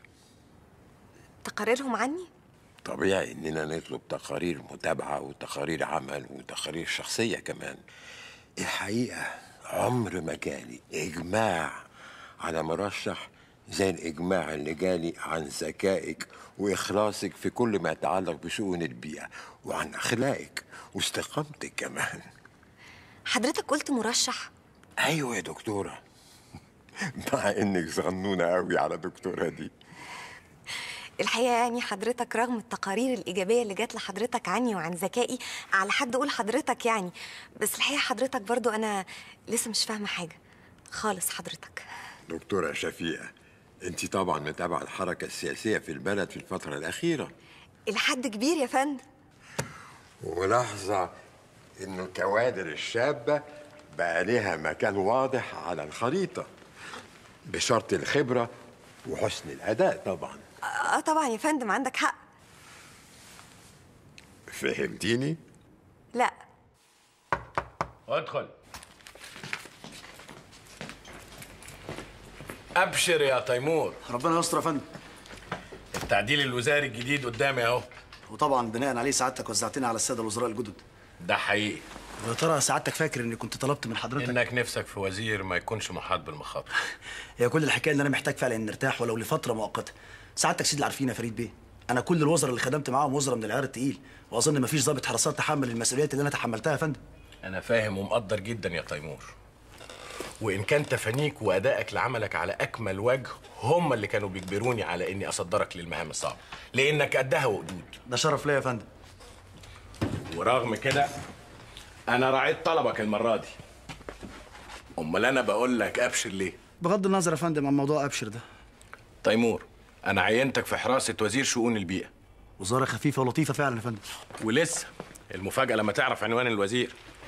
تقاريرهم عني؟ طبيعي إننا نطلب تقارير متابعة وتقارير عمل وتقارير شخصية كمان. الحقيقة عمر ما جالي إجماع على مرشح زي الإجماع اللي جالي عن ذكائك وإخلاصك في كل ما يتعلق بشؤون البيئة، وعن أخلاقك واستقامتك كمان. حضرتك قلت مرشح؟ أيوة يا دكتورة. مع إنك صغنونة قوي على دكتورة دي. الحقيقة يعني حضرتك رغم التقارير الإيجابية اللي جات لحضرتك عني وعن ذكائي، على حد أقول حضرتك يعني، بس الحقيقة حضرتك برضو أنا لسه مش فاهمة حاجة خالص. حضرتك دكتورة شفيقة، أنت طبعا متابعة الحركة السياسية في البلد في الفترة الأخيرة. إلى حد كبير يا فندم. ولاحظة إنه الكوادر الشابة بقى لها مكان واضح على الخريطة، بشرط الخبرة وحسن الأداء طبعا. اه طبعا يا فندم، عندك حق. فهمتيني؟ لا. ادخل. ابشر يا تيمور. ربنا يستر يا فندم. التعديل الوزاري الجديد قدامي اهو، وطبعا بناء عليه سعادتك وزعتنا على الساده الوزراء الجدد. ده حقيقي. ويا ترى سعادتك فاكر اني كنت طلبت من حضرتك انك نفسك في وزير ما يكونش محاط بالمخاطر؟ هي كل الحكايه ان انا محتاج فعلا ان نرتاح ولو لفتره مؤقته. سعادتك سيدي عارفين يا فريد بيه، انا كل الوزراء اللي خدمت معاهم وزراء من العيار التقيل، واظن مفيش ضابط حراسات تحمل المسؤوليات اللي انا تحملتها يا فندم. انا فاهم ومقدر جدا يا تيمور، وان كان تفانيك وادائك لعملك على اكمل وجه هم اللي كانوا بيجبروني على اني اصدرك للمهام الصعبه، لانك قدها وقدود. ده شرف ليا يا فندم. ورغم كده انا راعيت طلبك المره دي. امال انا بقول لك ابشر ليه؟ بغض النظر يا فندم عن موضوع ابشر ده. تيمور، انا عينتك في حراسه وزير شؤون البيئه. وزاره خفيفه ولطيفه فعلا يا فندم. ولسه المفاجاه لما تعرف عنوان الوزير.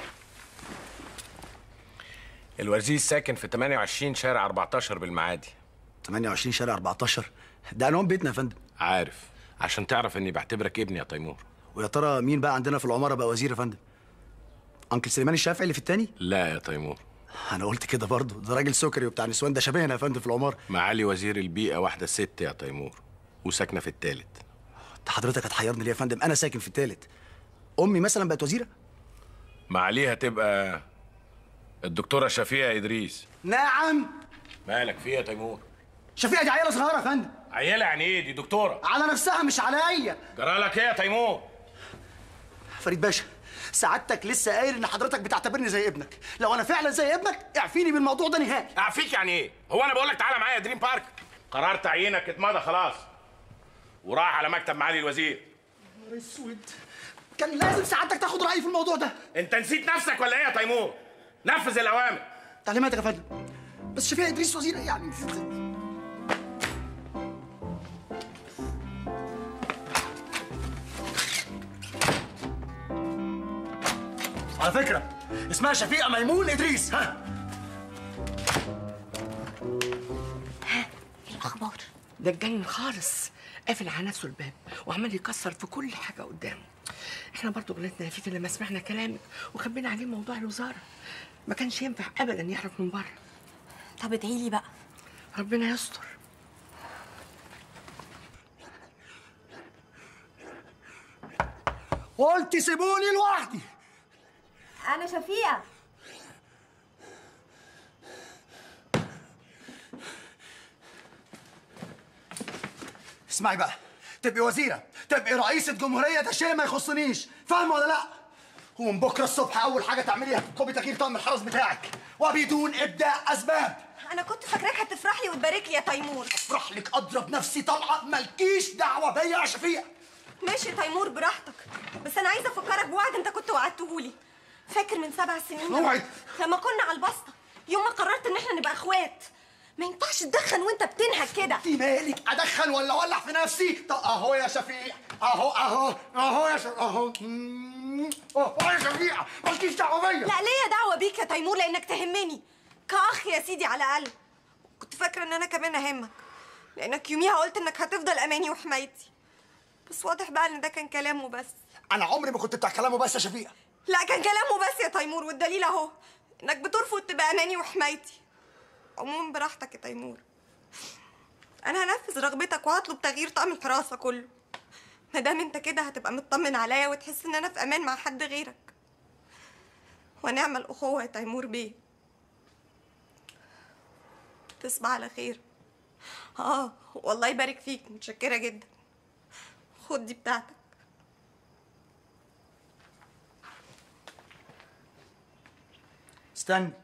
الوزير ساكن في ثمانية وعشرين شارع أربعتاشر بالمعادي. ثمانية وعشرين شارع أربعتاشر؟ ده عنوان بيتنا يا فندم. عارف، عشان تعرف اني بعتبرك ابني يا تيمور. ويا ترى مين بقى عندنا في العماره بقى وزير يا فندم؟ انكل سليمان الشافعي اللي في التاني؟ لا يا تيمور. انا قلت كده برضه، ده راجل سكري وبتاع نسوان، ده شبهنا يا فندم في العماره. معالي وزير البيئه واحده ست يا تيمور، وساكنه في التالت. انت حضرتك هتحيرني ليه يا فندم؟ انا ساكن في التالت. امي مثلا بقت وزيره؟ معاليها تبقى الدكتوره شفيقه ادريس. نعم. مالك فيه يا تيمور؟ شفيقه دي عيله صغيره يا فندم. عيله يعني ايه؟ دي دكتوره. على نفسها مش عليا. جرالك ايه يا تيمور؟ فريد باشا، سعادتك لسه قايل ان حضرتك بتعتبرني زي ابنك، لو انا فعلا زي ابنك اعفيني من الموضوع ده نهائي. اعفيك يعني ايه؟ هو انا بقول لك تعالى معايا دريم بارك؟ قرار تعيينك اتمضى خلاص وراح على مكتب معالي الوزير. يا نهار اسود، كان لازم سعادتك تاخد رايي في الموضوع ده. انت نسيت نفسك ولا ايه يا تيمور؟ نفذ الاوامر. تعليماتك يا فندم. بس شفيق ادريس وزير يعني. على فكرة اسمها شفيقة ميمون إدريس. ها ها الأخبار؟ ده اتجنن خالص، قافل على نفسه الباب وعمال يكسر في كل حاجة قدامه. احنا برضه غلطنا يا فيفي لما سمعنا كلامك وخبينا عليه موضوع الوزارة. ما كانش ينفع أبدا يعرف من بره. طب ادعي لي بقى. ربنا يستر. قلت سيبوني لوحدي. أنا شفيقة. اسمعي بقى، تبقي وزيرة، تبقي رئيسة جمهورية، ده شيء ما يخصنيش، فاهمة ولا لأ؟ ومن بكرة الصبح أول حاجة تعمليها تطلبي تغيير طقم الحرس بتاعك وبدون إبداء أسباب. أنا كنت فاكراك هتفرح لي وتبارك لي يا تيمور. أفرح لك أضرب نفسي طلقة، مالكيش دعوة بيا يا شفيقة. ماشي يا تيمور براحتك، بس أنا عايزة أفكرك بوعد أنت كنت وعدتهولي. فاكر من سبع سنين موعد لما كنا على البسطة يوم ما قررت إن إحنا نبقى إخوات؟ ما ينفعش تدخن وأنت بتنهك كده. أنت مالك أدخن ولا أولع في نفسي؟ طب أهو يا شفيقة، أهو أهو أهو يا شفيقة، أهو أهو يا شفيقة، مالكيش دعوة بيا. لا ليا دعوة بيك يا تيمور لأنك تهمني كأخ يا سيدي على الأقل. كنت فاكرة إن أنا كمان أهمك لأنك يوميها قلت إنك هتفضل أماني وحمايتي، بس واضح بقى إن ده كان كلام وبس. أنا عمري ما كنت بتاع كلام وبس يا شفيقة. لا كان كلام وبس يا تيمور، والدليل أهو إنك بترفض تبقى أماني وحمايتي. عموما براحتك يا تيمور، أنا هنفذ رغبتك وهطلب تغيير طقم الحراسة كله، ما دام أنت كده هتبقى مطمن عليا وتحس إن أنا في أمان مع حد غيرك. ونعمل أخوة يا تيمور بيه. تصبح على خير. اه والله يبارك فيك، متشكرة جدا. خد دي بتاعتك. استنى.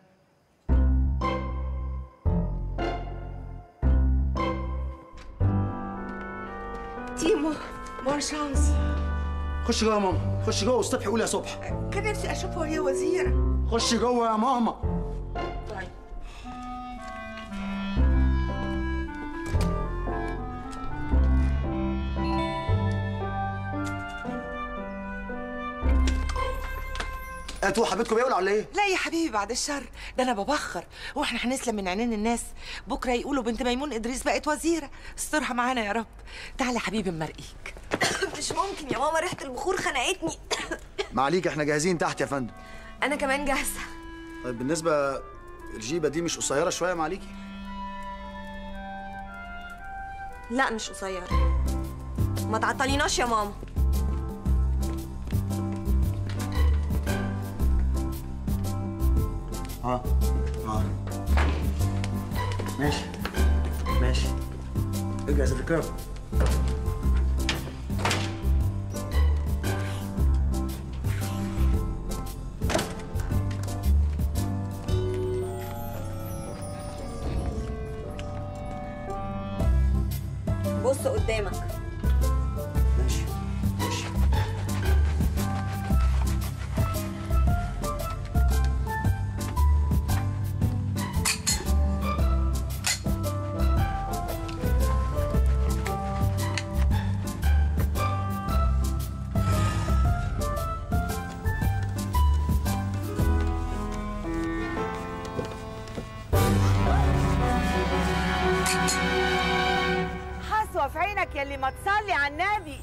تيمو بون شانس. خش جوه يا ماما، خش جوه والصبح قول يا صبح. كان نفسي اشوفها وهي وزيرة. خش جوه يا ماما. طيب. انتوا حبيبتكم بيولع ولا ايه؟ لا يا حبيبي بعد الشر، ده انا ببخر، واحنا هنسلم من عينين الناس، بكره يقولوا بنت ميمون ادريس بقت وزيره، استرها معانا يا رب. تعالى يا حبيبي مرقيك. مش ممكن يا ماما، ريحه البخور خنقتني. معليك احنا جاهزين تحت يا فندم. انا كمان جاهزه. طيب بالنسبه الجيبه دي مش قصيره شويه معليكي؟ لا مش قصيره، ما تعطليناش يا ماما. اه اه ماشي ماشي. اجهز الركاب. بص قدامك. ماشي ماشي. حسوة في عينك يلي ما تصلي على النبي.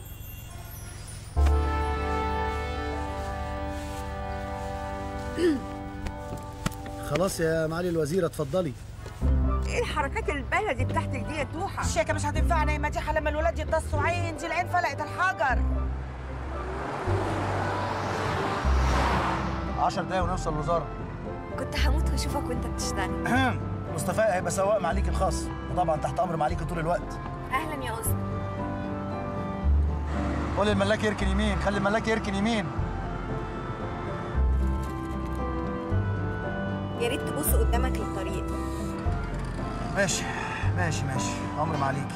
خلاص يا معالي الوزيرة اتفضلي. ايه الحركات البلدي بتاعتك دي يا توحة؟ الشيكة مش هتنفعنا يا مديحة لما الولاد يتصوا عين، دي العين فلقت الحجر. عشر دقايق ونوصل الوزارة. كنت هموت واشوفك وانت بتشتغل. مصطفى هيبقى سواق معاليك الخاص، وطبعا تحت امر معاليك طول الوقت. اهلا يا اسطى. قول الملاك يركن يمين، خلي الملاك يركن يمين. يا ريت تبص قدامك للطريق. ماشي ماشي ماشي، امر ما عليكي.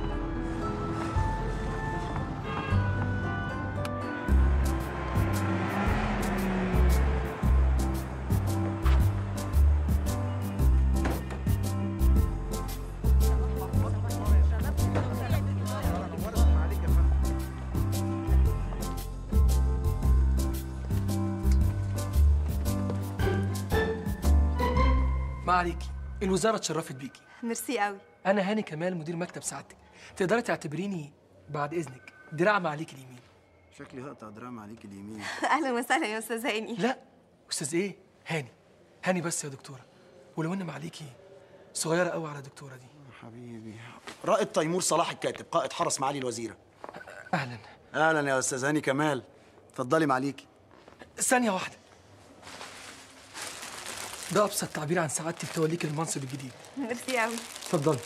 ما عليكي، الوزارة اتشرفت بيكي. ميرسي قوي. أنا هاني كمال مدير مكتب سعادتك، تقدري تعتبريني بعد إذنك دراع معاليك اليمين. شكلي هقطع دراع معاليك اليمين. أهلا وسهلا يا أستاذ هاني. لا أستاذ إيه؟ هاني. هاني بس يا دكتورة، ولو إن معاليكي صغيرة قوي على الدكتورة دي. حبيبي. رائد تيمور صلاح الكاتب، قائد حرس معالي الوزيرة. أهلا. أهلا يا أستاذ هاني كمال، اتفضلي معاليكي. ثانية واحدة. ده أبسط تعبير عن سعادتي بتوليك المنصب الجديد. ميرسي قوي. اتفضلي.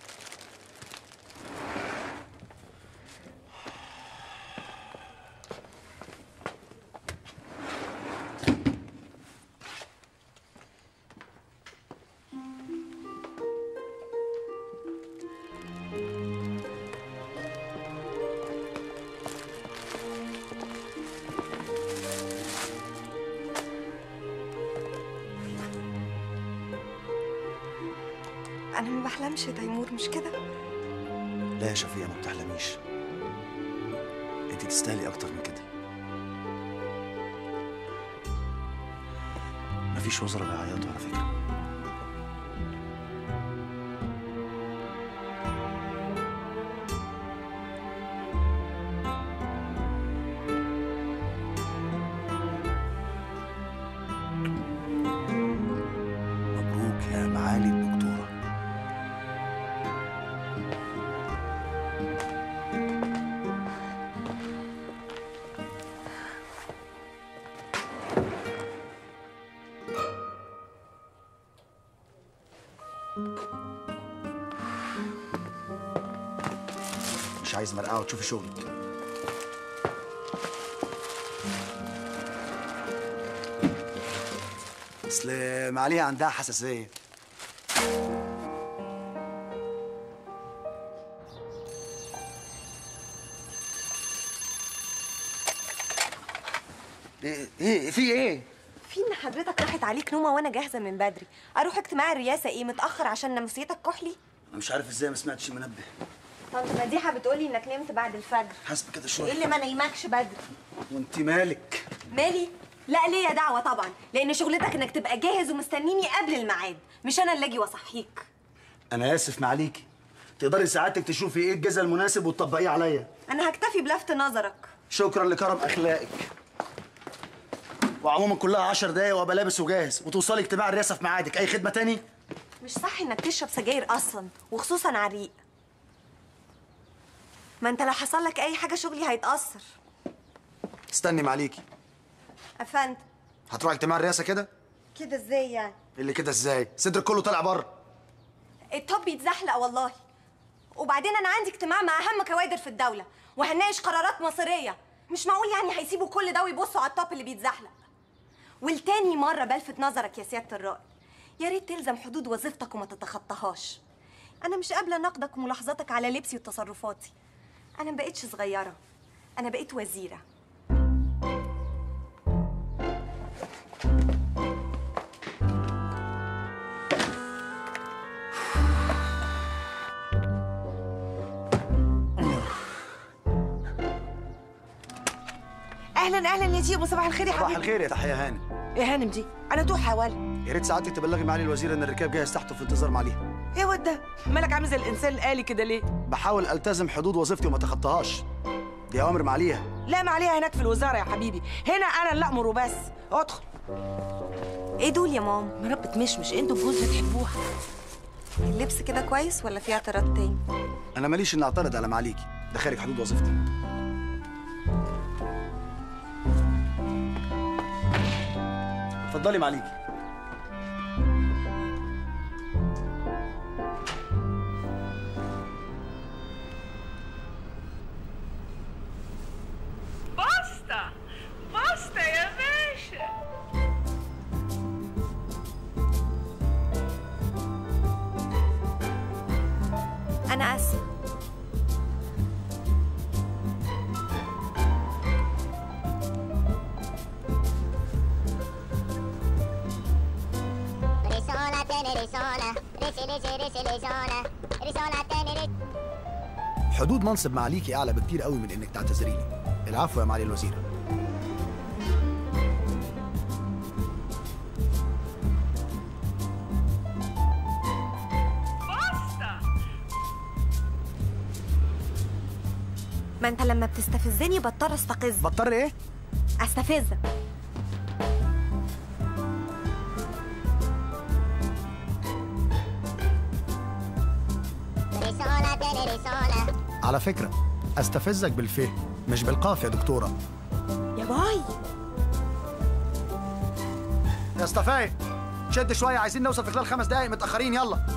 أنا ما بحلمش يا تيمور، مش كده؟ لا يا شفيقة، ما بتحلميش. انت تستاهلي أكتر من كده. مفيش وزراء بيعيطوا على فكرة. مبروك يا معالي الدكتورة. مش عايز مرقعة وتشوفي شغلك. اصل معاليها عندها حساسية. ايه ايه في ايه؟ في إن حضرتك راحت عليك نومة وأنا جاهزة من بدري. أروح اجتماع الرئاسة إيه متأخر عشان ناموسيتك كحلي؟ انا مش عارف ازاي ما سمعتش المنبه. طنط مديحة بتقولي إنك نمت بعد الفجر. حاسب كده شوية. إيه اللي ما نايمكش بدري؟ وانت مالك؟ مالي؟ لا ليا دعوة طبعا، لأن شغلتك إنك تبقى جاهز ومستنيني قبل الميعاد، مش أنا اللي أجي وأصحيك. انا اسف معاليكي. تقدري ساعتك تشوفي ايه الجزء المناسب وتطبقيه عليا. أنا هكتفي بلفت نظرك. شكرا لكرم اخلاقك. وعموما كلها عشر دقايق وابقى لابس وجاهز وتوصلي اجتماع الرئاسه في ميعادك. اي خدمه تاني؟ مش صح إنك تشرب سجاير أصلا، وخصوصا على الريق. ما أنت لو حصل لك أي حاجة شغلي هيتأثر. استني معاليكي. أفندم. هتروح اجتماع الرئاسه كده؟ كده إزاي يعني؟ اللي كده ازاي؟ صدرك كله طالع بره. التوب بيتزحلق والله. وبعدين أنا عندي اجتماع مع أهم كوادر في الدولة، وهنناقش قرارات مصيرية. مش معقول يعني هيسيبوا كل ده ويبصوا على التوب اللي بيتزحلق. والتاني مرة بلفت نظرك يا سيادة الرائد، يا ريت تلزم حدود وظيفتك وما تتخطاهاش. أنا مش قابلة نقدك وملاحظاتك على لبسي وتصرفاتي. أنا ما بقتش صغيرة، أنا بقيت وزيرة. اهلا اهلا يا جيبو، صباح الخير يا حبيبي. صباح الخير يا تحيه هانم. ايه هانم دي؟ انا توحه ولا؟ يا ريت سعادتك تبلغي معالي الوزير ان الركاب جاهز تحته في انتظار معاليها. ايه واد ده؟ مالك عامل زي الانسان الآلي كده ليه؟ بحاول التزم حدود وظيفتي وما اتخطاهاش. دي اوامر معاليها. لا معاليها هناك في الوزاره يا حبيبي، هنا انا اللي امر وبس. ادخل. ايه دول يا ماما؟ مربة مشمش، انتوا بجوز بتحبوها. اللبس كده كويس ولا في اعتراض تاني؟ انا ماليش اني اعترض على معاليكي، ده خارج حدود وظيفتي. اتفضلي معاليكي. باستا باستا يا باشا. انا اسفه. حدود منصب معاليكي اعلى بكتير قوي من انك تعتذري لي. العفو يا معالي الوزيره. ما انت لما بتستفزني بضطر استفز. بضطر ايه؟ استفزك. على فكره استفزك بالفه مش بالقاف يا دكتوره. يا باي يا استفاي شد شويه، عايزين نوصل في خلال خمس دقايق، متاخرين يلا.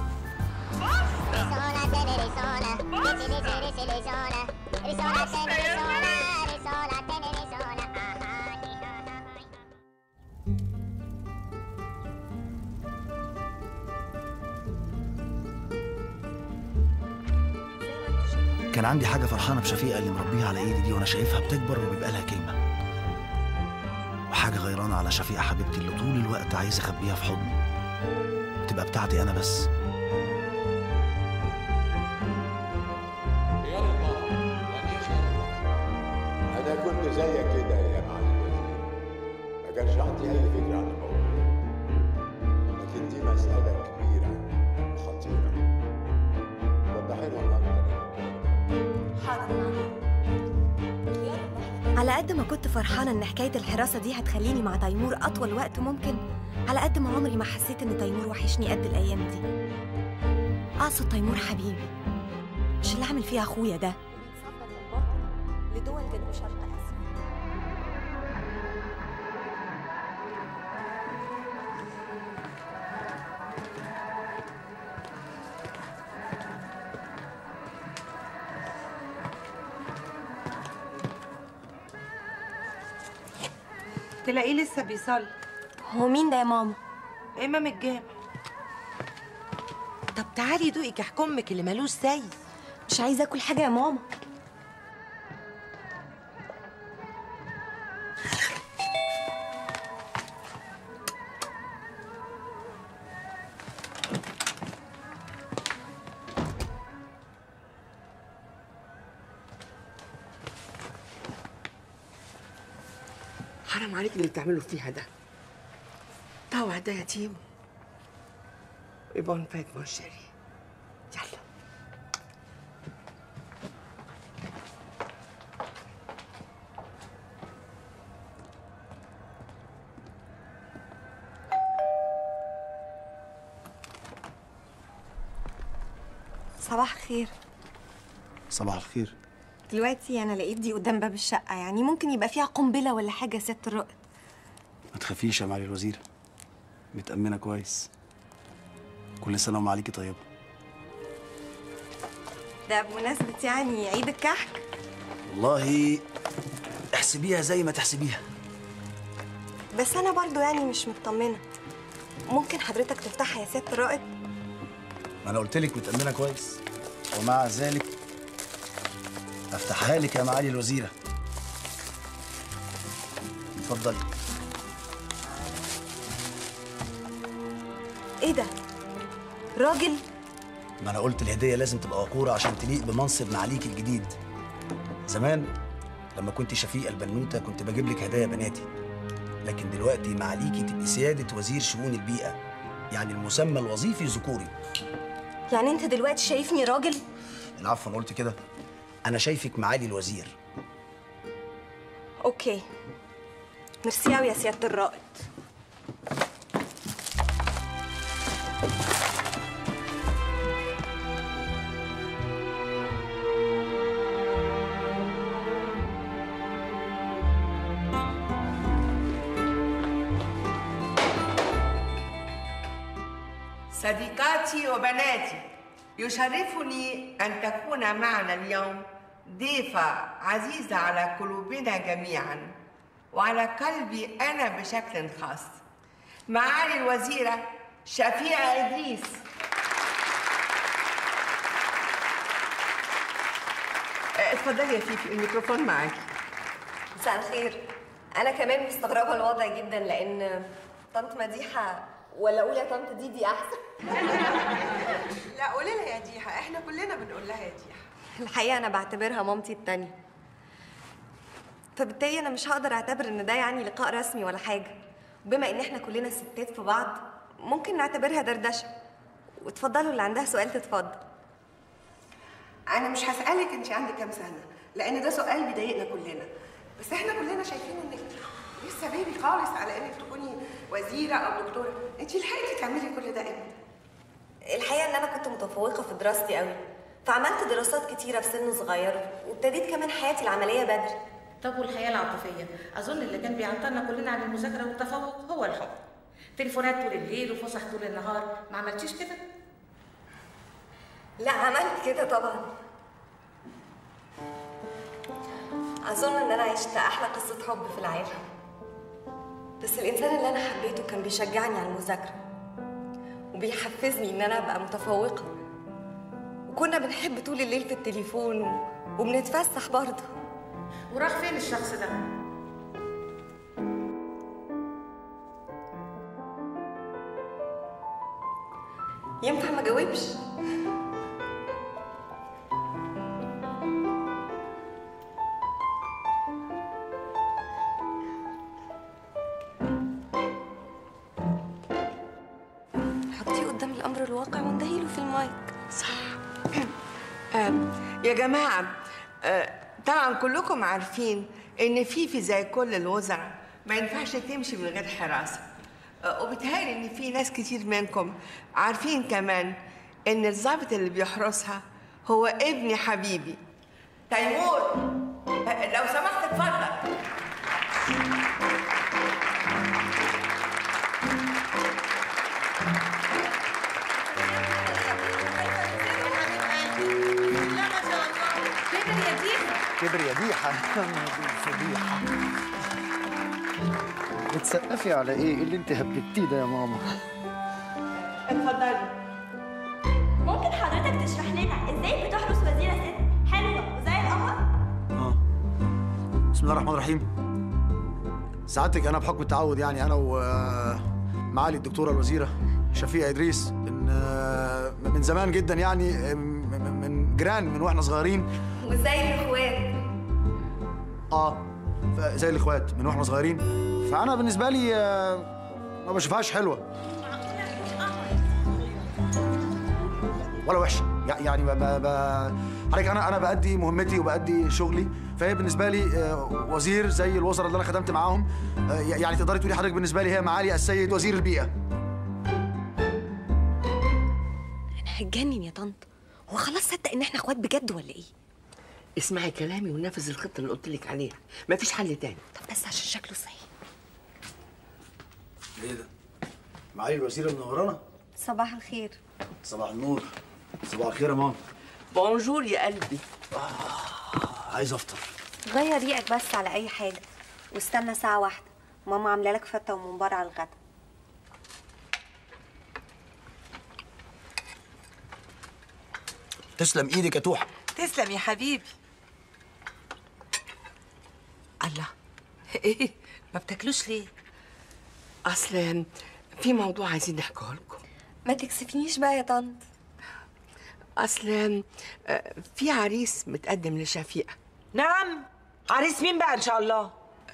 كان عندي حاجة فرحانة بشفيقة اللي مربيها على ايدي دي، وانا شايفها بتكبر وبيبقى لها كلمة، وحاجة غيرانة على شفيقة حبيبتي اللي طول الوقت عايز اخبيها في حضني تبقى بتاعتي انا بس. انا كنت زيك كده يا معالي الوزير، ما كانش عندي اي فكرة عن الموضوع، لكن دي مسألة كبيرة وخطيرة، وضحي لهم اكتر. على قد ما كنت فرحانة إن حكاية الحراسة دي هتخليني مع تيمور أطول وقت ممكن، على قد ما عمري ما حسيت إن تيمور وحشني قد الأيام دي. أقصد تيمور حبيبي، مش اللي عامل فيها أخويا ده. لدول جنوب شرق آسيا. تلاقيه لسه بيصلي. هو مين ده يا ماما؟ امام الجامع. طب تعالي دوقي كحك امك اللي ملوش زي. مش عايزه اكل حاجه يا ماما. حرام عليك اللي بتعمله فيها ده. طوع ده يتيم ويبون فات مشتري. يلا صباح الخير. صباح الخير. دلوقتي انا لقيت دي قدام باب الشقه، يعني ممكن يبقى فيها قنبله ولا حاجه يا ست الرائد. ما تخافيش يا معالي الوزيره، متأمنة كويس. كل سنة ومعاليكي طيبة. ده بمناسبة يعني عيد الكحك؟ والله احسبيها زي ما تحسبيها. بس أنا برضو يعني مش مطمنة. ممكن حضرتك تفتحها يا ست الرائد؟ ما أنا قلت لك متأمنة كويس، ومع ذلك أفتحها لك يا معالي الوزيرة. اتفضلي. إيه ده؟ راجل؟ ما أنا قلت الهدية لازم تبقى وقورة عشان تليق بمنصب معاليكي الجديد. زمان لما كنت شفيقة البنوتة كنت بجيب لك هدايا بناتي، لكن دلوقتي معاليكي تبقي سيادة وزير شؤون البيئة، يعني المسمى الوظيفي ذكوري. يعني أنت دلوقتي شايفني راجل؟ العفو، أنا قلت كده. أنا شايفك معالي الوزير. أوكي. ميرسي أوي يا سيادة الرائد. صديقاتي وبناتي، يشرفني أن تكون معنا اليوم ضيفة عزيزة على قلوبنا جميعا وعلى قلبي أنا بشكل خاص، معالي الوزيرة شفيقة إدريس. اتفضلي يا فيفي، الميكروفون معاكي. مساء الخير. انا كمان مستغربه الوضع جدا، لان طنط مديحه، ولا اقول يا طنط ديدي احسن. لا قولي لها يا ديحه، احنا كلنا بنقول لها يا ديحه. الحقيقه انا بعتبرها مامتي التانية، فبالتالي انا مش هقدر اعتبر ان ده يعني لقاء رسمي ولا حاجه. بما ان احنا كلنا ستات في بعض، ممكن نعتبرها دردشه. واتفضلوا، اللي عندها سؤال تتفضل. انا مش هسالك انت عندك كام سنه، لان ده سؤال بيضايقنا كلنا، بس احنا كلنا شايفين انك لسه بيبي خالص على انك تكوني وزيره او دكتوره. انت لحقتي تعملي كل ده امتى؟ الحقيقه ان انا كنت متفوقه في دراستي قوي، فعملت دراسات كتيره في سن صغير، وابتديت كمان حياتي العمليه بدري. طب والحياه العاطفيه؟ اظن اللي كان بيعطلنا كلنا عن المذاكره والتفوق هو الحب. تليفونات طول الليل وفسح طول النهار، ما عملتيش كده؟ لا عملت كده طبعا. اظن ان انا عشت احلى قصه حب في العالم، بس الانسان اللي انا حبيته كان بيشجعني على المذاكره وبيحفزني ان انا ابقى متفوقه، وكنا بنحب طول الليل في التليفون وبنتفسح برضه. وراح فين الشخص ده؟ ينفع ما اجاوبش؟ حطيه قدام الامر الواقع واندهيله في المايك. صح. آه يا جماعه، آه طبعا كلكم عارفين ان فيفي زي كل الوزراء ما ينفعش تمشي من غير حراسه، آه وبيتهيألي ان في ناس كتير منكم عارفين كمان ان الضابط اللي بيحرسها هو ابني حبيبي تيمور. آه لو سمحت اتفضل. كبر يا ديحه. كبر يا ديحه. فضيحه. بتسقفي على ايه؟ ايه اللي انت هببتيه ده يا ماما؟ اتفضلي. ممكن حضرتك تشرح لنا ازاي بتحرس وزيره ست حلوه وزي القمر؟ اه بسم الله الرحمن الرحيم. سعادتك انا بحكم التعود يعني انا ومعالي الدكتوره الوزيره شفيقه ادريس ان من زمان جدا يعني من جيران من واحنا صغيرين. وزي الاخوات. اه زي الاخوات من واحنا صغيرين، فانا بالنسبه لي ما بشوفهاش حلوه ولا وحشه يعني. ب... ب... حضرتك انا انا بادي مهمتي وبادي شغلي، فهي بالنسبه لي وزير زي الوزراء اللي انا خدمت معاهم. يعني تقدري تقولي حضرتك بالنسبه لي هي معالي السيد وزير البيئه. انا هتجنن يا طنط، هو خلاص صدق ان احنا اخوات بجد ولا ايه؟ اسمعي كلامي ونفذ الخطه اللي قلت لك عليها، مفيش حل تاني. طب بس عشان شكله صحي. ايه ده؟ معالي الوزيره منورانا. صباح الخير. صباح النور. صباح الخير يا ماما. بونجور يا قلبي. آه عايز افطر. غير ريقك بس على اي حاجه واستنى ساعه واحده، ماما عامله لك فته وممبار على الغدا. تسلم ايدك يا توحه. تسلم يا حبيبي. الله، ايه ما بتاكلوش ليه؟ اصل في موضوع عايزين نحكيه لكم. ما تكسفنيش بقى يا طنط. اصل في عريس متقدم لشفيقه. نعم؟ عريس مين بقى ان شاء الله؟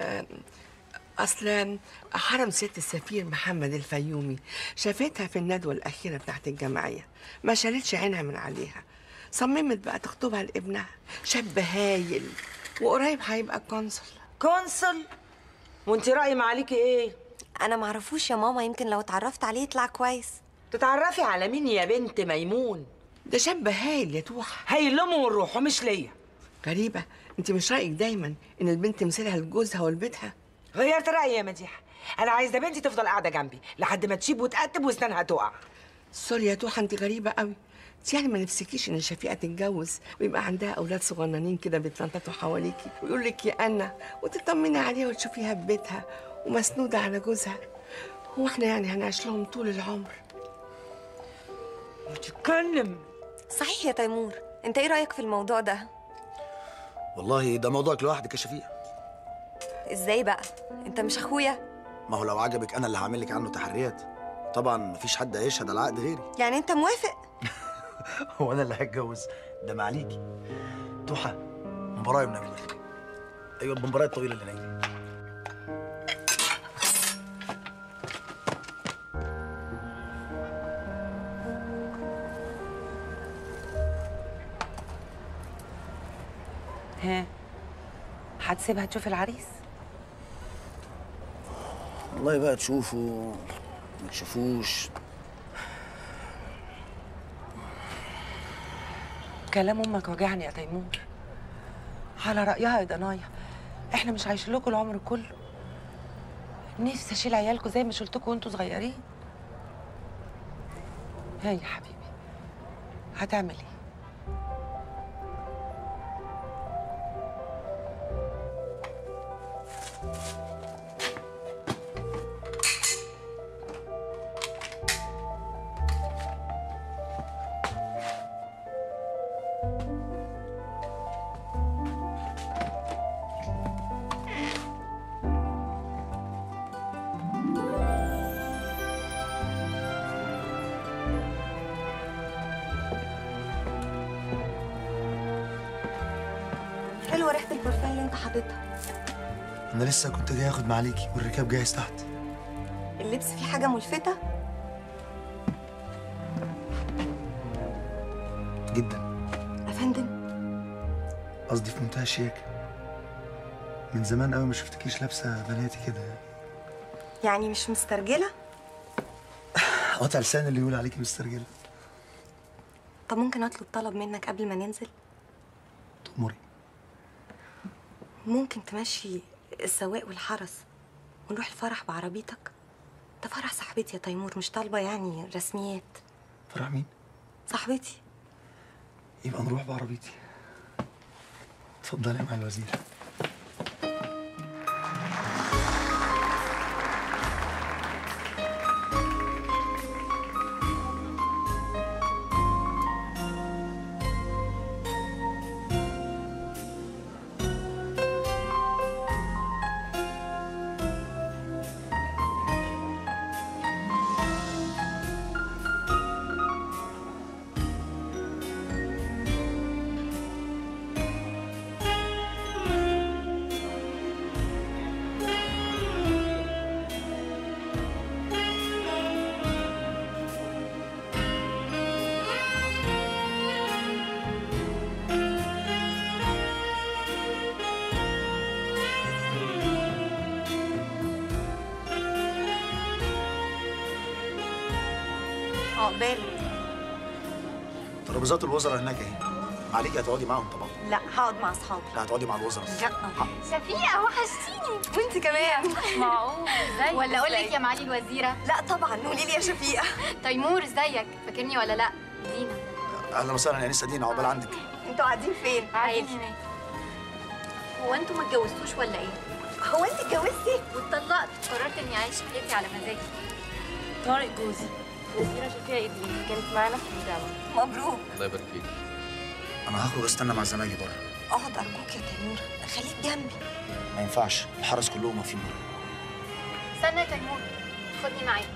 اصل حرم ست السفير محمد الفيومي شافتها في الندوه الاخيره بتاعت الجمعيه، ما شالتش عينها من عليها، صممت بقى تخطبها لابنها، شاب هايل وقريب هيبقى قنصل. قنصل؟ وانت راي معاليكي ايه؟ انا معرفوش يا ماما، يمكن لو اتعرفت عليه يطلع كويس. تتعرفي على مين يا بنت ميمون؟ ده شاب هايل يا توحه. هايل لامه ونروحه مش ليا. غريبه، انت مش رايك دايما ان البنت مثلها لجوزها ولبيتها؟ غيرت رايي يا مديحه، انا عايزه بنتي تفضل قاعده جنبي لحد ما تشيب وتقتب واسنانها تقع. سوري يا توحه، انت غريبه قوي. انت يعني ما نفسكيش ان شفيقه تتجوز ويبقى عندها اولاد صغننين كده بيتنططوا حواليكي ويقول لك يا انا، وتطمني عليها وتشوفيها في بيتها ومسنوده على جوزها؟ هو احنا يعني هنعيش لهم طول العمر؟ بتتكلم صحيح يا تيمور، انت ايه رايك في الموضوع ده؟ والله ده موضوعك لوحدك يا شفيقة. ازاي بقى؟ انت مش اخويا؟ ما هو لو عجبك انا اللي هعمل لك عنه تحريات. طبعا مفيش حد هيشهد على العقد غيري. يعني انت موافق؟ هو انا اللي هتجوز؟ ده معليكي. توحة مباراة يا نبيل. ايوه المباراة الطويلة اللي نايمة. ها هتسيبها تشوف العريس؟ والله بقى تشوفوا ما تشوفوش. كلام امك وجعني يا تيمور. على رايها يا ضنايا، احنا مش عايشين لكم العمر كله. نفسي اشيل عيالكم زي ما شلتكم وانتوا صغيرين. ها يا حبيبي هتعمل ايه؟ حلوه ريحه البرفان اللي انت حاططها. انا لسه كنت جاي اخد معاليكي والركاب جاهز تحت. اللبس فيه حاجه ملفته جدا. افندم قصدي في منتهى الشياكة. من زمان قوي ما شفتكيش لابسه بناتي كده. يعني مش مسترجله؟ قطع لسان اللي يقول عليكي مسترجله. طب ممكن اطلب طلب منك قبل ما ننزل؟ تأمري. ممكن تمشي السواق والحرس ونروح الفرح بعربيتك؟ ده فرح صاحبتي يا تيمور، مش طالبه يعني رسميات. فرح مين؟ صاحبتي. يبقى نروح بعربيتي. اتفضلي يا معالي الوزير. عقبالك. ترابيزات الوزراء هناك اهي. عليكي هتقعدي معاهم طبعا. لا هقعد مع اصحابي. لا هتقعدي مع الوزراء. لا شفيقة وحشتيني. وانت كمان. معقول ازيك؟ ولا اقول لك يا معالي الوزيرة؟ لا طبعا قولي لي يا شفيقة. تيمور ازيك؟ فاكرني ولا لا؟ دينا. اهلا وسهلا يا انسه دينا، عقبال عندك. انتوا قاعدين فين؟ قاعدين هناك. هو انتوا ما اتجوزتوش ولا ايه؟ هو انت اتجوزتي؟ واتطلقت. قررت اني اعيش حياتي على مزاجي. طارق جوزي. وزيرة شفيقة إدريس كانت معانا في الجامعة. مبروك. الله يبارك فيك. انا هخرج استنى مع زمايلي بره. اقعد ارجوك يا تيمور، خليك جنبي. ما ينفعش، الحرس كلهم واقفين بره. استنى يا تيمور، خدني معاك.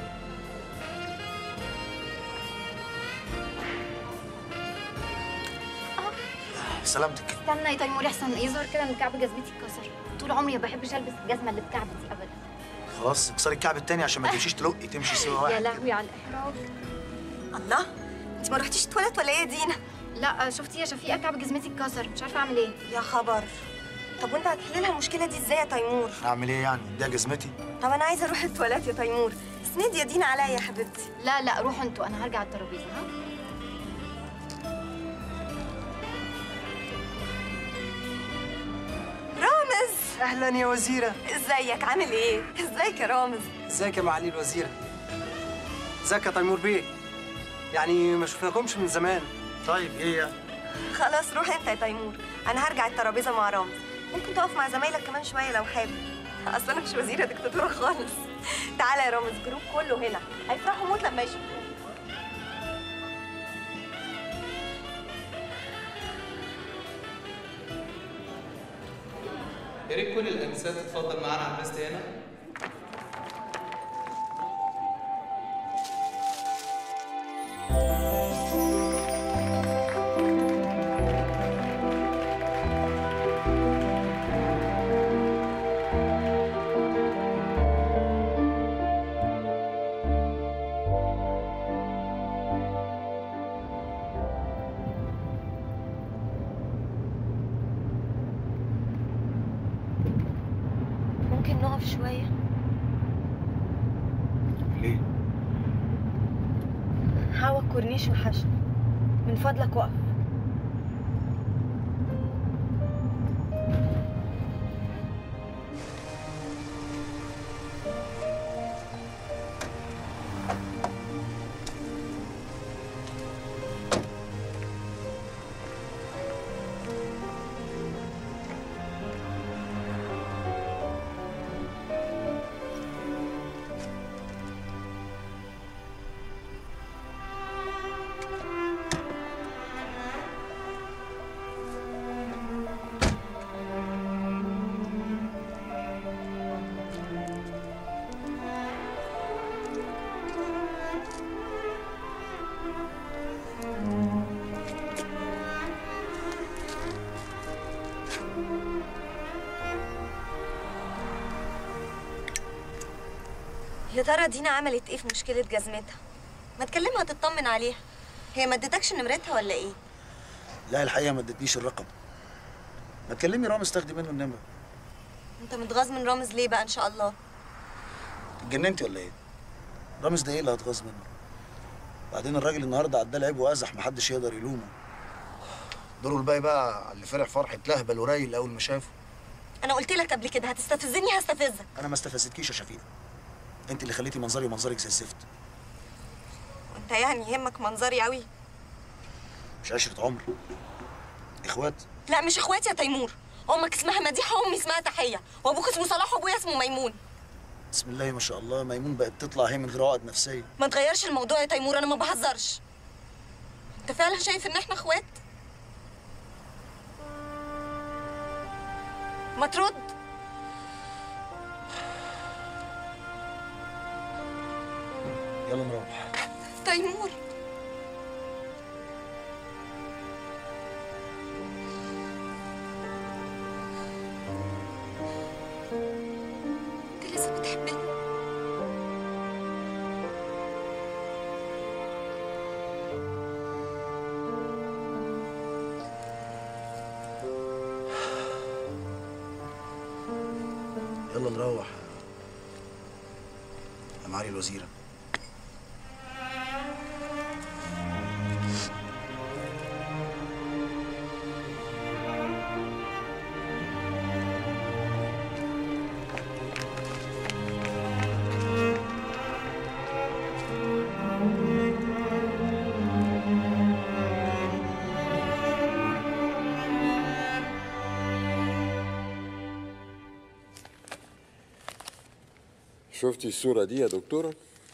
سلامتك. استنى يا تيمور، احسن يظهر كده ان كعب جزمتي اتكسر. طول عمري ما بحبش البس الجزمه اللي بكعب دي ابدا. خلاص اكسري الكعب التاني عشان ما تمشيش تلقي، تمشي سوا واحد. يا لهوي على الاحراج. الله، انت ما رحتيش التواليت ولا ايه يا دينا؟ لا شفتي يا شفيقة كعب جزمتي اتكسر، مش عارفه اعمل ايه. يا خبر. طب وانت هتحل لها المشكله دي ازاي يا تيمور؟ اعمل ايه يعني؟ ده جزمتي. طب انا عايزه اروح التواليت يا تيمور، اسندي يا دينا عليا يا حبيبتي. لا لا روحوا انتوا، انا هرجع الترابيزه. ها رامز. اهلا يا وزيره. ازيك عامل ايه؟ ازيك يا رامز؟ ازيك يا معالي الوزيره. ازيك يا تيمور بيه؟ يعني ما شفناكمش من زمان. طيب ايه يعني؟ خلاص روح انت يا تيمور، انا هرجع الترابيزه مع رامز. ممكن تقف مع زمايلك كمان شويه لو حابب. اصل انا مش وزيره دكتاتوره خالص. تعالى يا رامز، الجروب كله هنا هيفرحوا موت لما يشوفوك. يا ريت كل الانسات تتفضل معانا على البست هنا. ممكن نقف شوية؟ ليه؟ هوا الكورنيش وحشني، من فضلك وقف. يا ترى دينا عملت ايه في مشكلة جزمتها؟ ما تكلمها تطمن عليها. هي ما ادتكش نمرتها ولا ايه؟ لا الحقيقه ما ادتنيش الرقم. ما تكلمي رامز تاخدي منه النمره. انت متغاظ من رامز ليه بقى ان شاء الله؟ اتجننتي ولا ايه؟ رامز ده ايه اللي هتغاظ منه؟ بعدين الراجل النهارده عدى لعب وازح محدش يقدر يلومه. دوره الباقي بقى على اللي فرح فرحه لهبل ورايل اول ما شافه. انا قلت لك قبل كده هتستفزني هستفزك. انا ما استفزتكيش يا شفيقه. انت اللي خليتي منظري ومنظرك زي الزفت. انت يعني يهمك منظري قوي؟ مش عشره عمر، اخوات. لا مش اخواتي يا تيمور. امك اسمها مديحه وامي اسمها تحيه وابوك اسمه صلاح وابويا اسمه ميمون. بسم الله ما شاء الله، ميمون بقت تطلع هي من غير عقد نفسيه. ما تغيرش الموضوع يا تيمور، انا ما بهزرش. انت فعلا شايف ان احنا اخوات؟ ما ترد. يلا نروح. تيمور انت لسه بتحبني؟ يلا نروح يا معالي الوزيره. شفتي الصورة دي يا دكتورة؟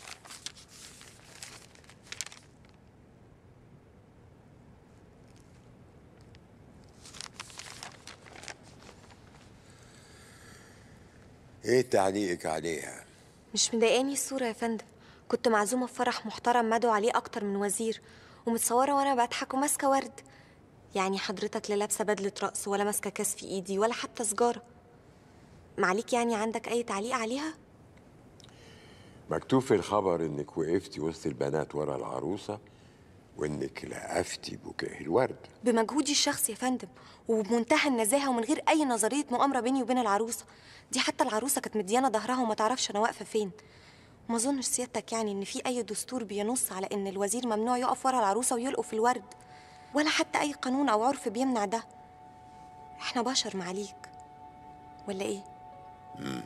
ايه تعليقك عليها؟ مش مضايقاني الصورة يا فندم. كنت معزومة في فرح محترم مدعو عليه أكتر من وزير، ومتصورة وأنا بضحك وماسكة ورد. يعني حضرتك لا لابسة بدلة رقص ولا ماسكة كاس في إيدي ولا حتى سجارة. معليك يعني عندك أي تعليق عليها؟ مكتوب في الخبر انك وقفتي وسط البنات ورا العروسة وانك لقفتي بوكيه الورد. بمجهودي الشخصي يا فندم، وبمنتهى النزاهة ومن غير أي نظرية مؤامرة بيني وبين العروسة. دي حتى العروسة كانت مديانة ظهرها وما تعرفش أنا واقفة فين. ما أظنش سيادتك يعني إن في أي دستور بينص على إن الوزير ممنوع يقف ورا العروسة ويلقوا في الورد، ولا حتى أي قانون أو عرف بيمنع ده. إحنا بشر معاليك، ولا إيه؟ مم.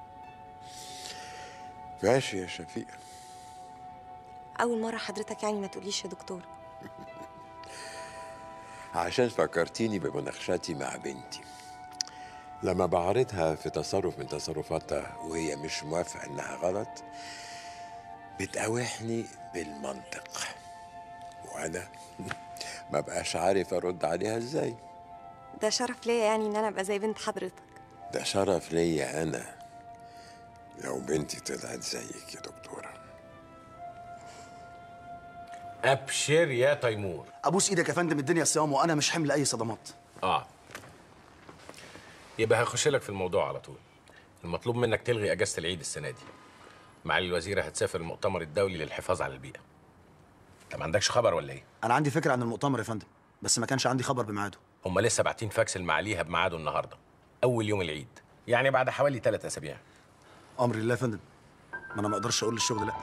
ماشي يا شفيقة. أول مرة حضرتك يعني ما تقوليش يا دكتور. عشان فكرتيني بمناقشتي مع بنتي لما بعرضها في تصرف من تصرفاتها وهي مش موافقة إنها غلط، بتقاوحني بالمنطق وأنا ما بقاش عارف أرد عليها إزاي. ده شرف ليا يعني إن أنا أبقى زي بنت حضرتك. ده شرف ليا انا لو بنتي طلعت زيك يا دكتوره. ابشر يا تيمور. ابوس ايدك يا فندم، الدنيا صيام وانا مش حمل اي صدمات. اه يبقى هخش لك في الموضوع على طول. المطلوب منك تلغي اجازه العيد السنه دي. معالي الوزيره هتسافر المؤتمر الدولي للحفاظ على البيئه. انت ما عندكش خبر ولا ايه؟ انا عندي فكره عن المؤتمر يا فندم، بس ما كانش عندي خبر بميعاده. هم لسه باعتين فاكس لمعاليها بميعاده النهارده، اول يوم العيد، يعني بعد حوالي ثلاث اسابيع. امر الله يا فندم، ما انا ما اقدرش اقول للشغل لا.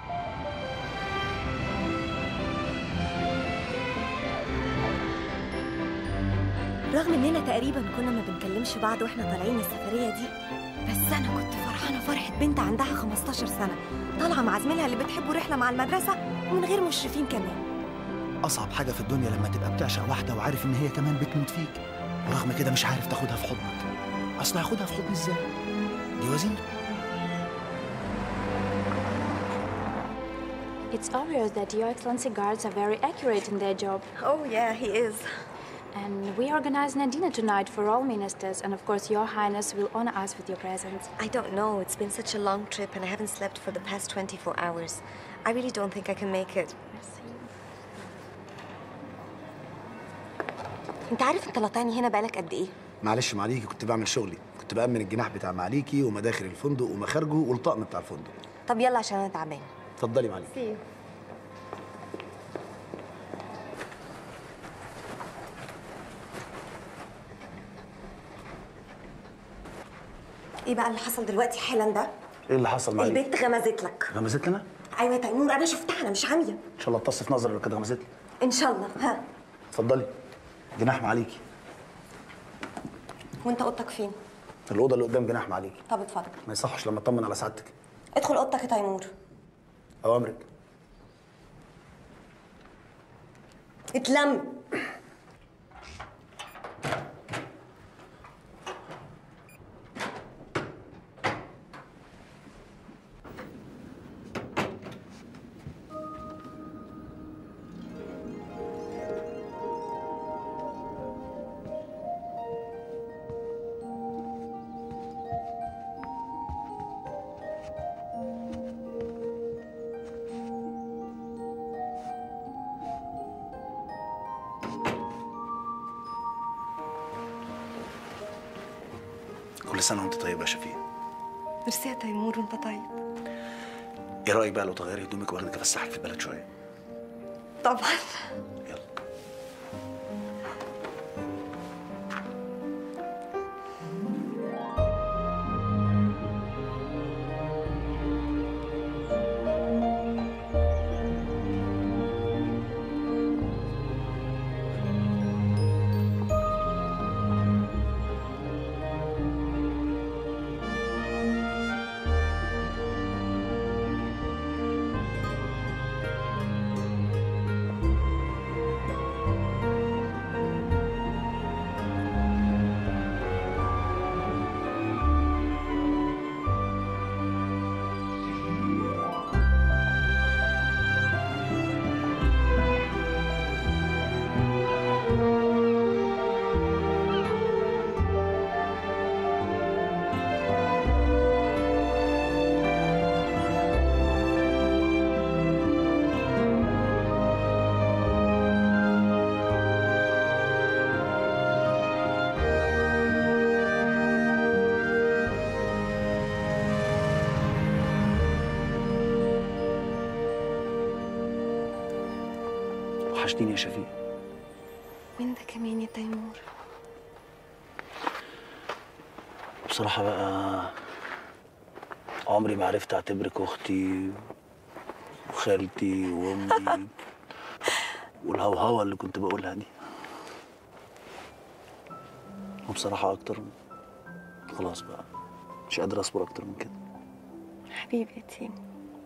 رغم اننا تقريبا كنا ما بنكلمش بعض واحنا طالعين السفريه دي، بس انا كنت فرحانه فرحه بنت عندها خمستاشر سنه طالعه مع زميلها اللي بتحبه رحله مع المدرسه ومن غير مشرفين كمان. اصعب حاجه في الدنيا لما تبقى بتعشق واحده وعارف ان هي كمان بتموت فيك، ورغم كده مش عارف تاخدها في حضنك. اصل هاخدها في حضني ازاي؟ دي وزير. It's obvious that Your Excellency guards are very accurate in their job. Oh yeah, he is. And we organizing a dinner tonight for all ministers, and of course Your Highness will honor us with your presence. I don't know. It's been such a long trip and I haven't slept for the past twenty-four hours. I really don't think I can make it. انت عارف انت لطاني هنا بقالك قد ايه؟ معلش معليكي، كنت بعمل شغلي، كنت بأمن الجناح بتاع معليكي ومداخل الفندق ومخارجه والطقم بتاع الفندق. طب يلا عشان انا تعبانه. اتفضلي معليكي. ايه بقى اللي حصل دلوقتي حالا ده؟ ايه اللي حصل معليكي؟ البنت غمزت لك. غمزت لنا؟ ايوه يا تيمور، انا شفتها، انا مش عاميه. ان شاء الله اتص في نظري لو كانت غمزت لي. ان شاء الله. ها اتفضلي، جناح معليكي. وانت اوضتك فين؟ الاوضه اللي قدام جناح معليكي. طب اتفضل. ما يصحش لما اطمن على سعادتك. ادخل اوضتك يا تيمور. اوامرك. اتلم. كل سنه وانت طيبه يا شفيق. ميرسي يا تيمور وانت طيب. ايه رايك بقى لو تغيري هدومك واخدك افسحك في البلد شويه؟ طبعا. وحشتيني يا شفيق. وانت كمان يا تيمور. بصراحة بقى عمري ما عرفت اعتبرك اختي وخالتي وامي والهوهوة اللي كنت بقولها دي. وبصراحة اكتر خلاص بقى مش قادر اصبر اكتر من كده. حبيبي يا تيمور.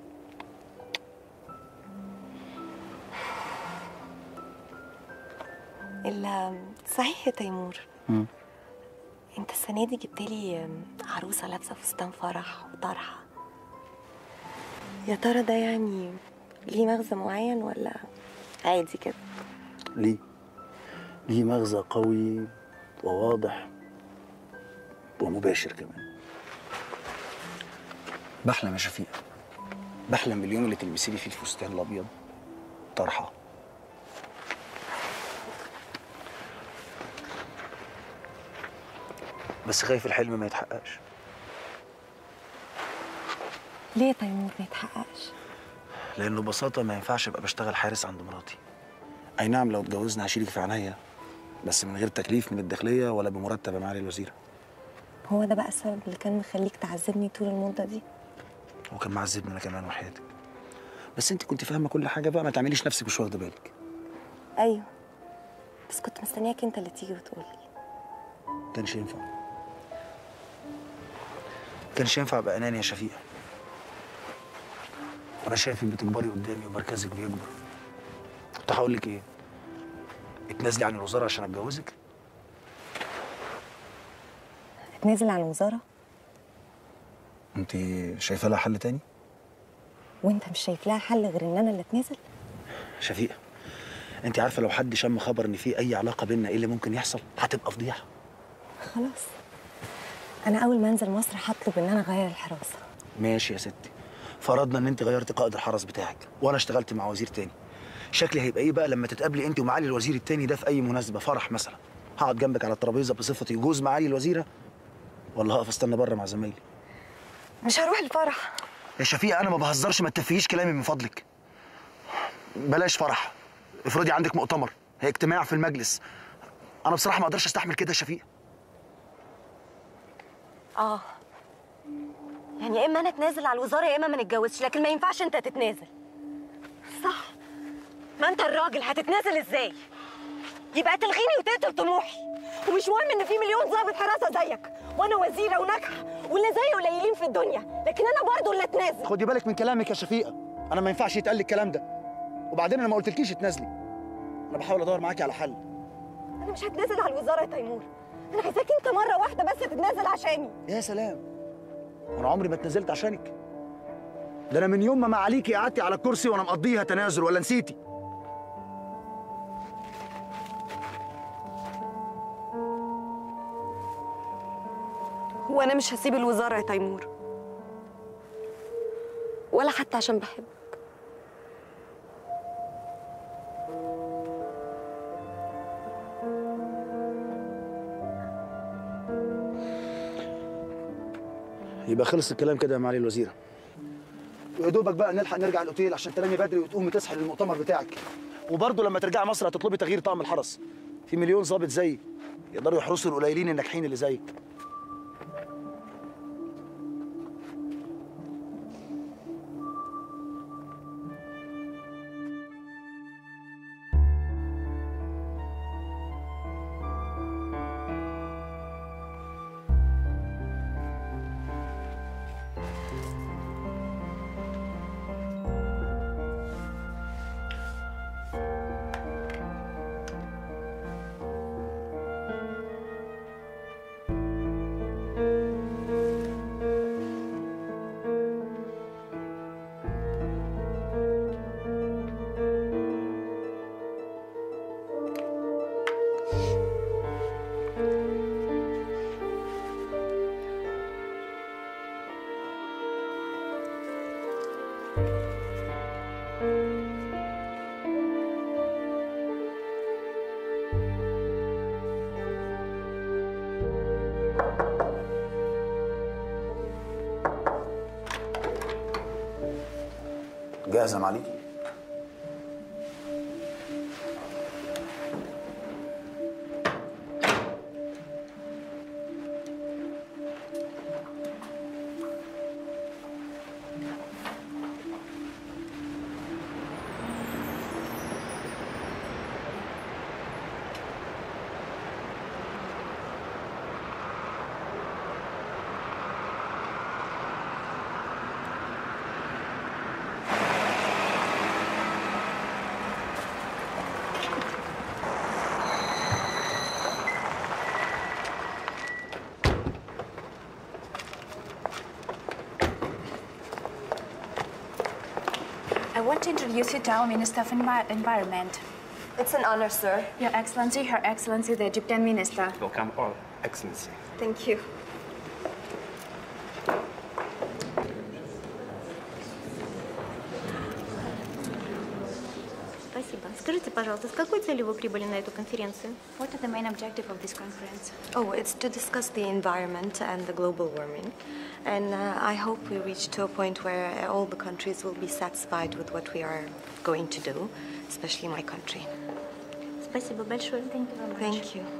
إلا صحيح يا تيمور، مم. انت السنة دي جبت لي عروسة لابسة فستان فرح وطرحة. يا ترى ده يعني ليه مغزى معين ولا عادي كده؟ ليه؟ ليه مغزى قوي وواضح ومباشر كمان. بحلم يا شفيقة، بحلم باليوم اللي تلبسي لي فيه الفستان الابيض طرحه. بس خايف الحلم ما يتحققش. ليه يا تيمور ما يتحققش؟ لانه ببساطه ما ينفعش ابقى بشتغل حارس عند مراتي. اي نعم لو اتجوزنا هشيلك في عينيا، بس من غير تكليف من الداخليه ولا بمرتب يا معالي الوزيره. هو ده بقى السبب اللي كان مخليك تعذبني طول المده دي؟ وكان معذبني انا كمان وحياتك. بس انت كنت فاهمه كل حاجه بقى، ما تعمليش نفسك مش واخده بالك. ايوه بس كنت مستنياك انت اللي تيجي وتقول لي. كانش ينفع كانش ينفع ابقى اناني يا شفيقة. وانا شايفك بتكبري قدامي ومركزك بيكبر. كنت هقول لك ايه؟ اتنازلي عن الوزاره عشان اتجوزك؟ اتنازل عن الوزاره؟ انت شايفه لها حل تاني؟ وانت مش شايف لها حل غير ان انا اللي اتنازل؟ شفيقة، انت عارفه لو حد شم خبر ان في اي علاقه بينا ايه اللي ممكن يحصل؟ هتبقى فضيحه. خلاص انا اول ما انزل مصر هطلب ان انا اغير الحراسه. ماشي يا ستي، فرضنا ان انت غيرتي قائد الحرس بتاعك وانا اشتغلت مع وزير تاني، شكلي هيبقى ايه بقى لما تتقابلي انت ومعالي الوزير التاني ده في اي مناسبه، فرح مثلا؟ هقعد جنبك على الترابيزه بصفتي جوز معالي الوزيره، ولا هقف استنى بره مع زمايلي؟ مش هروح الفرح يا شفيقة، انا ما بهزرش، ما تتفهيش كلامي من فضلك. بلاش فرح، افرضي عندك مؤتمر، هي اجتماع في المجلس. انا بصراحه ما اقدرش استحمل كده يا شفيقة. اه يعني يا اما انا اتنازل على الوزاره يا اما ما نتجوزش، لكن ما ينفعش انت تتنازل. صح، ما انت الراجل هتتنازل ازاي؟ يبقى تلغيني وتقتل طموحي، ومش مهم ان في مليون ضابط حراسه زيك وانا وزيره وناجحه واللي زيي قليلين في الدنيا، لكن انا برضه اللي اتنازل. خدي بالك من كلامك يا شفيقة، انا ما ينفعش يتقال لي الكلام ده. وبعدين انا ما قلتلكيش اتنازلي، انا بحاول ادور معاكي على حل. انا مش هتنازل على الوزاره يا تيمور، انا عايزاك انت مره واحده بس تتنازل عشاني. يا سلام، انا عمري ما اتنازلت عشانك. ده انا من يوم ما معاليكي قعدتي على الكرسي وانا مقضيها تنازل، ولا نسيتي؟ وانا مش هسيب الوزاره يا تيمور، ولا حتى عشان بحبك. يبقى خلص الكلام كده يا معالي الوزيره، ويا دوبك بقى نلحق نرجع الاوتيل عشان تنامي بدري وتقومي تصحي للمؤتمر بتاعك. وبرضه لما ترجعي مصر هتطلبي تغيير طقم الحرس، في مليون ضابط زيي يقدروا يحرسوا القليلين الناجحين اللي زيك. جاهزة يا معالي؟ I want to introduce you to our Minister of Envi Environment. It's an honor, sir. Your Excellency, Her Excellency, the Egyptian Minister. Welcome all, Excellency. Thank you. пожалуйста, с какой целью вы прибыли на эту конференцию? What is the main objective of this conference? Oh, it's to discuss the environment and the global warming. And uh, I hope we reach to a point where all the countries will be satisfied with what we are going to do, especially my country. Спасибо большое. Thank you very much. Thank you.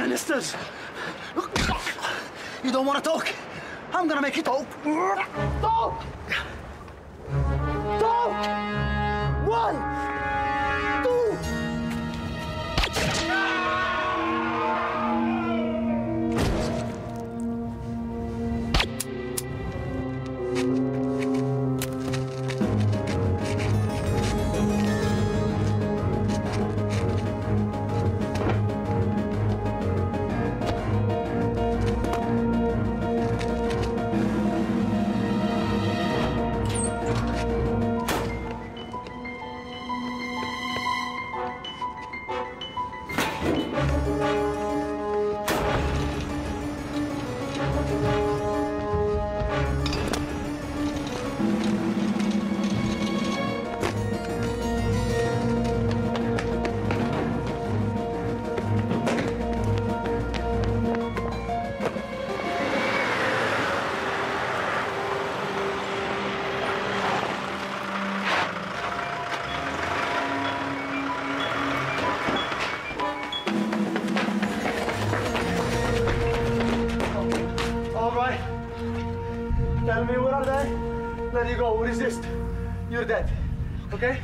Ministers! You don't want to talk? I'm gonna make you talk. Talk! Talk! One! Two! There you go. Resist. You're dead. Okay?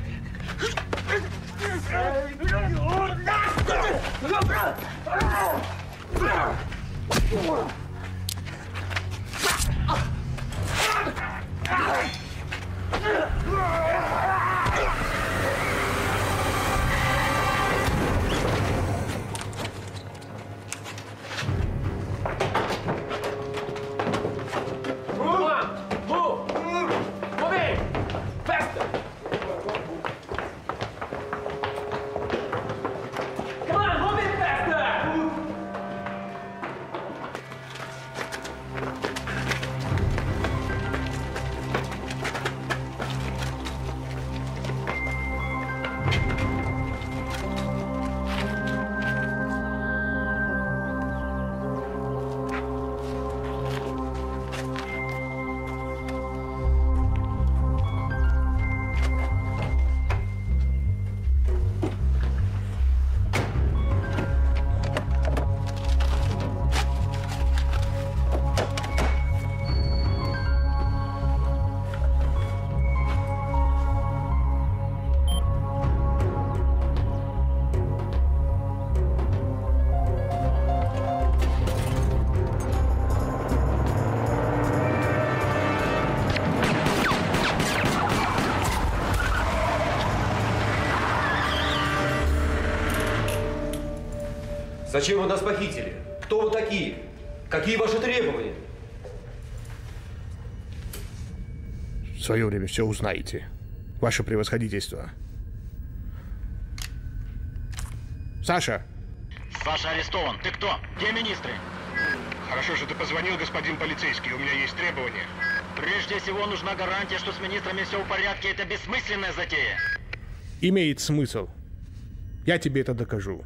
Зачем вы нас похитили? Кто вы такие? Какие ваши требования? В свое время все узнаете. Ваше превосходительство. Саша! Саша арестован. Ты кто? Где министры? Хорошо, что ты позвонил, господин полицейский. У меня есть требования. Прежде всего, нужна гарантия, что с министрами все в порядке. Это бессмысленная затея. Имеет смысл. Я тебе это докажу.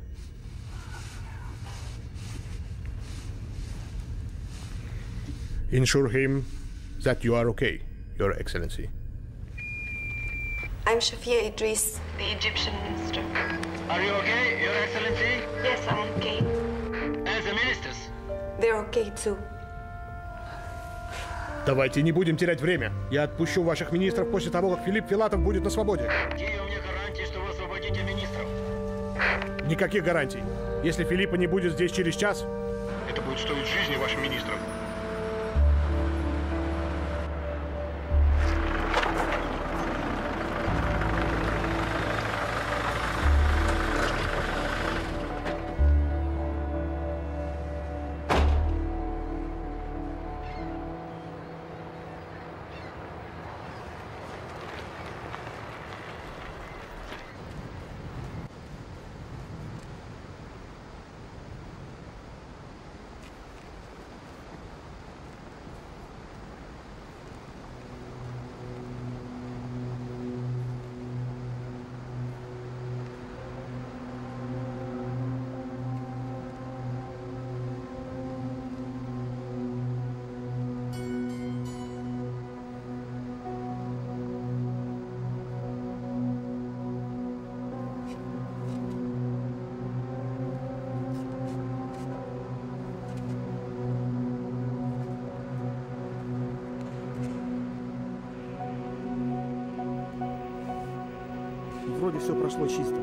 Ensure him that you are okay, Your Excellency. I'm Shafia Idris, the Egyptian minister. Are you okay, Your Excellency? Yes, I'm okay. And the ministers? They're okay too. Давайте не будем терять время. Я отпущу ваших министров после того, как Филипп Филатов будет на свободе. Какие у меня гарантии, что вы освободите министров? Никаких гарантий. Если Филиппа не будет здесь через час... Это будет стоить жизни вашим министрам. все прошло чисто.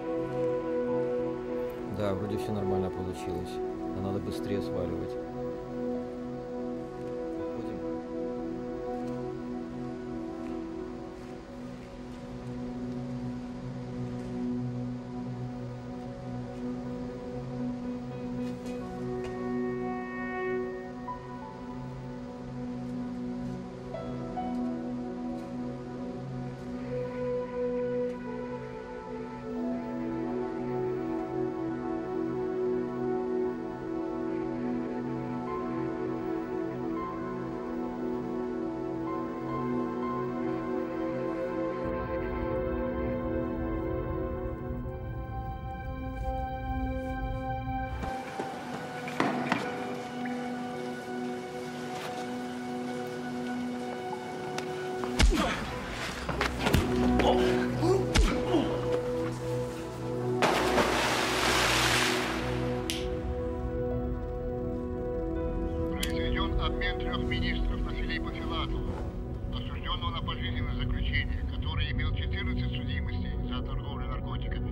Да, вроде все нормально получилось. Но надо быстрее сваливать. Произведен обмен трех министров на Филиппа Филатова, осужденного на пожизненное заключение, который имел четырнадцать судимостей за торговлю наркотиками.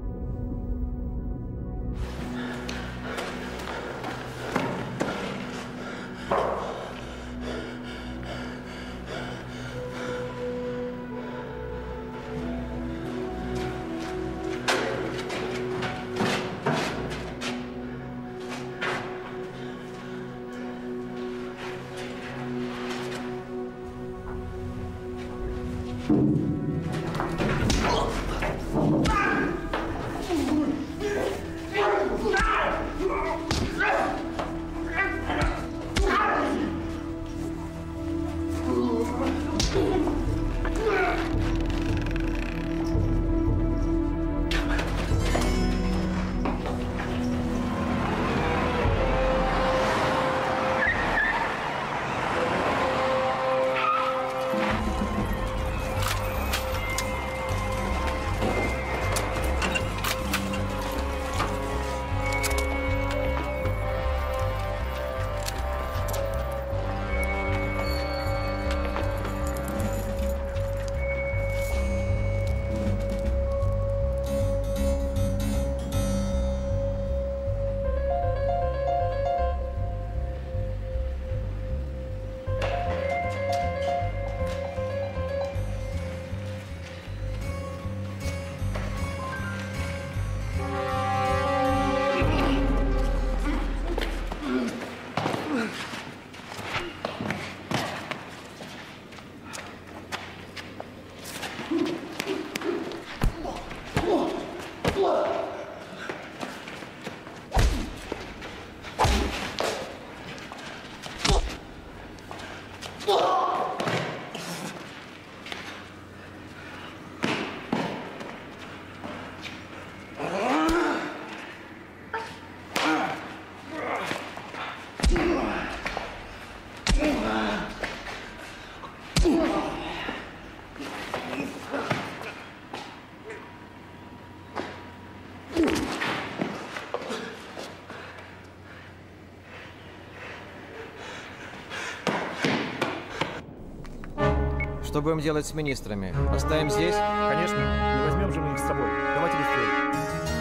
Что будем делать с министрами? Оставим здесь? Конечно. Не возьмем же мы их с собой. Давайте быстрее.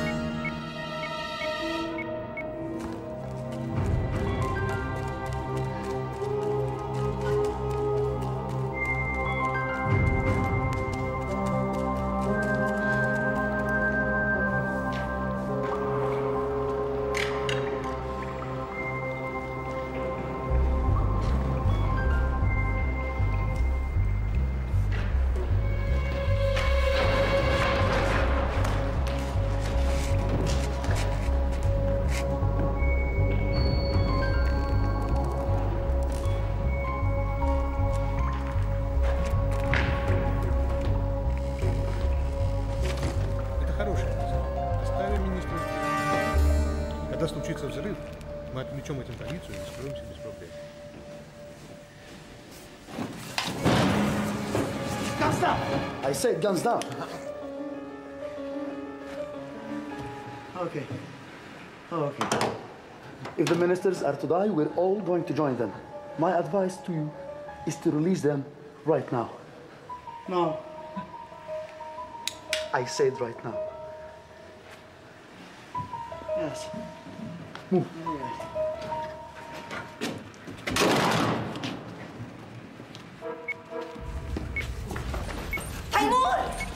Когда случится взрыв, мы отвлечем этим полицию и скроемся без проблем. Guns down! I said guns down. Okay. Oh, okay. If the ministers are to die, we're all going to join them. My advice to you is to release them right now. Now. I said right now. Yes. Move. تيمور!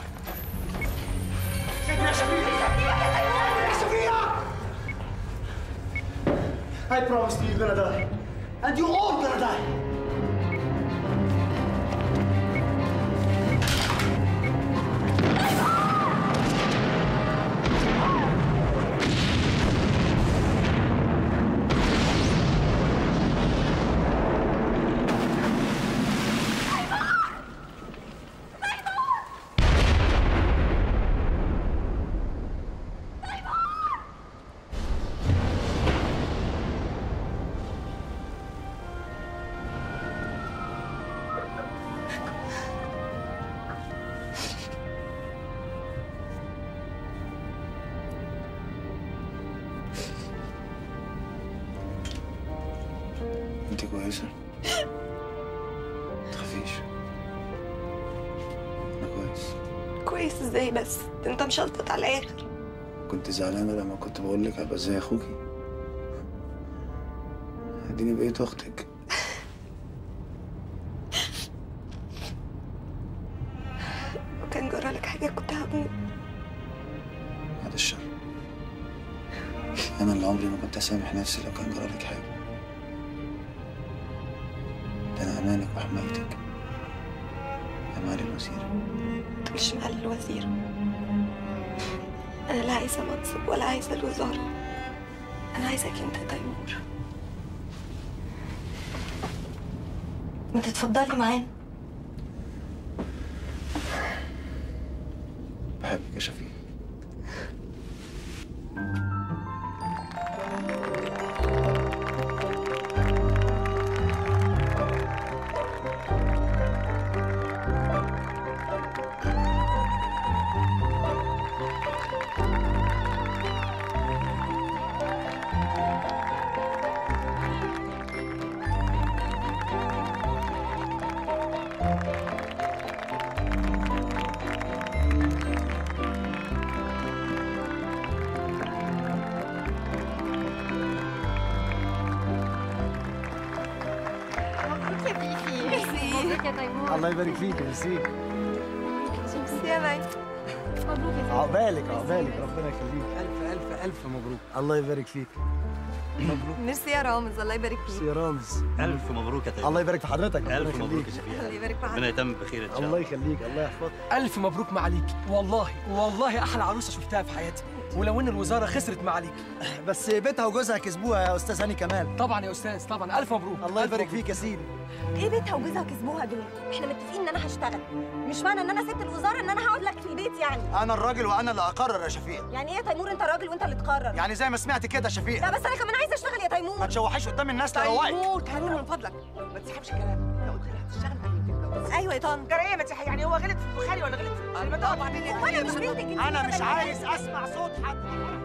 يا شفيع! يا شفيع! I promised you you're gonna die. And you all gonna die. انت كويسة؟ متخافيش. انا كويس. كويس ازاي بس؟ انت مشلطط على الاخر. كنت زعلانة لما كنت بقول لك هبقى زي اخوكي. اديني بقيت اختك. لو كان جرالك حاجة كنت هموت. بعد الشر. انا اللي عمري ما كنت اسامح نفسي لو كان جرالك حاجة. ده انا امانك وحمايتك يا معالي الوزير. متقولش معالي الوزير، انا لا عايزه منصب ولا عايزه الوزاره، انا عايزاك انت يا تيمور. ما تتفضلي معانا. بحبك يا شفيق. الله يبارك فيك. ميرسي. ميرسي يا مي. مبروك يا فندم. عقبالك عقبالك، ربنا يخليك. الف الف الف مبروك. الله يبارك فيك. مبروك. ميرسي يا رامز، الله يبارك فيك. ميرسي يا رامز. ألف مبروك يا تيمور. الله يبارك في حضرتك. ألف مبروك يا شفيع. الله يبارك في حضرتك. ربنا يتم بخير إن شاء الله. الله يخليك، الله يحفظك. ألف مبروك معاليك، والله والله أحلى عروسة شفتها في حياتي، ولو إن الوزارة خسرت معاليك. بس بيتها وجوزها كسبوها يا أستاذ هاني كمال. طبعا يا أستاذ، طبعا. ألف مبروك. الله يبارك فيك يا سيدي. ايه بيتها وجوزها كسبوها دول؟ احنا متفقين ان انا هشتغل، مش معنى ان انا سبت الوزاره ان انا هقعد لك في البيت يعني. انا الراجل وانا اللي اقرر يا شفيق. يعني ايه يا تيمور انت راجل وانت اللي تقرر؟ يعني زي ما سمعت كده يا شفيق. لا بس انا كمان عايزه اشتغل يا تيمور. ما تشوحيش قدام الناس تروقك. تيمور تيمور من فضلك ما تسحبش كلام. لو قلت لها هتشتغل هتتجوز. ايوه يا طن. جرى ايه؟ ما تح- يعني هو غلط في البخاري ولا غلط في المدار؟ هو انا مش بنتك. انا مش عايز اسمع صوت حد.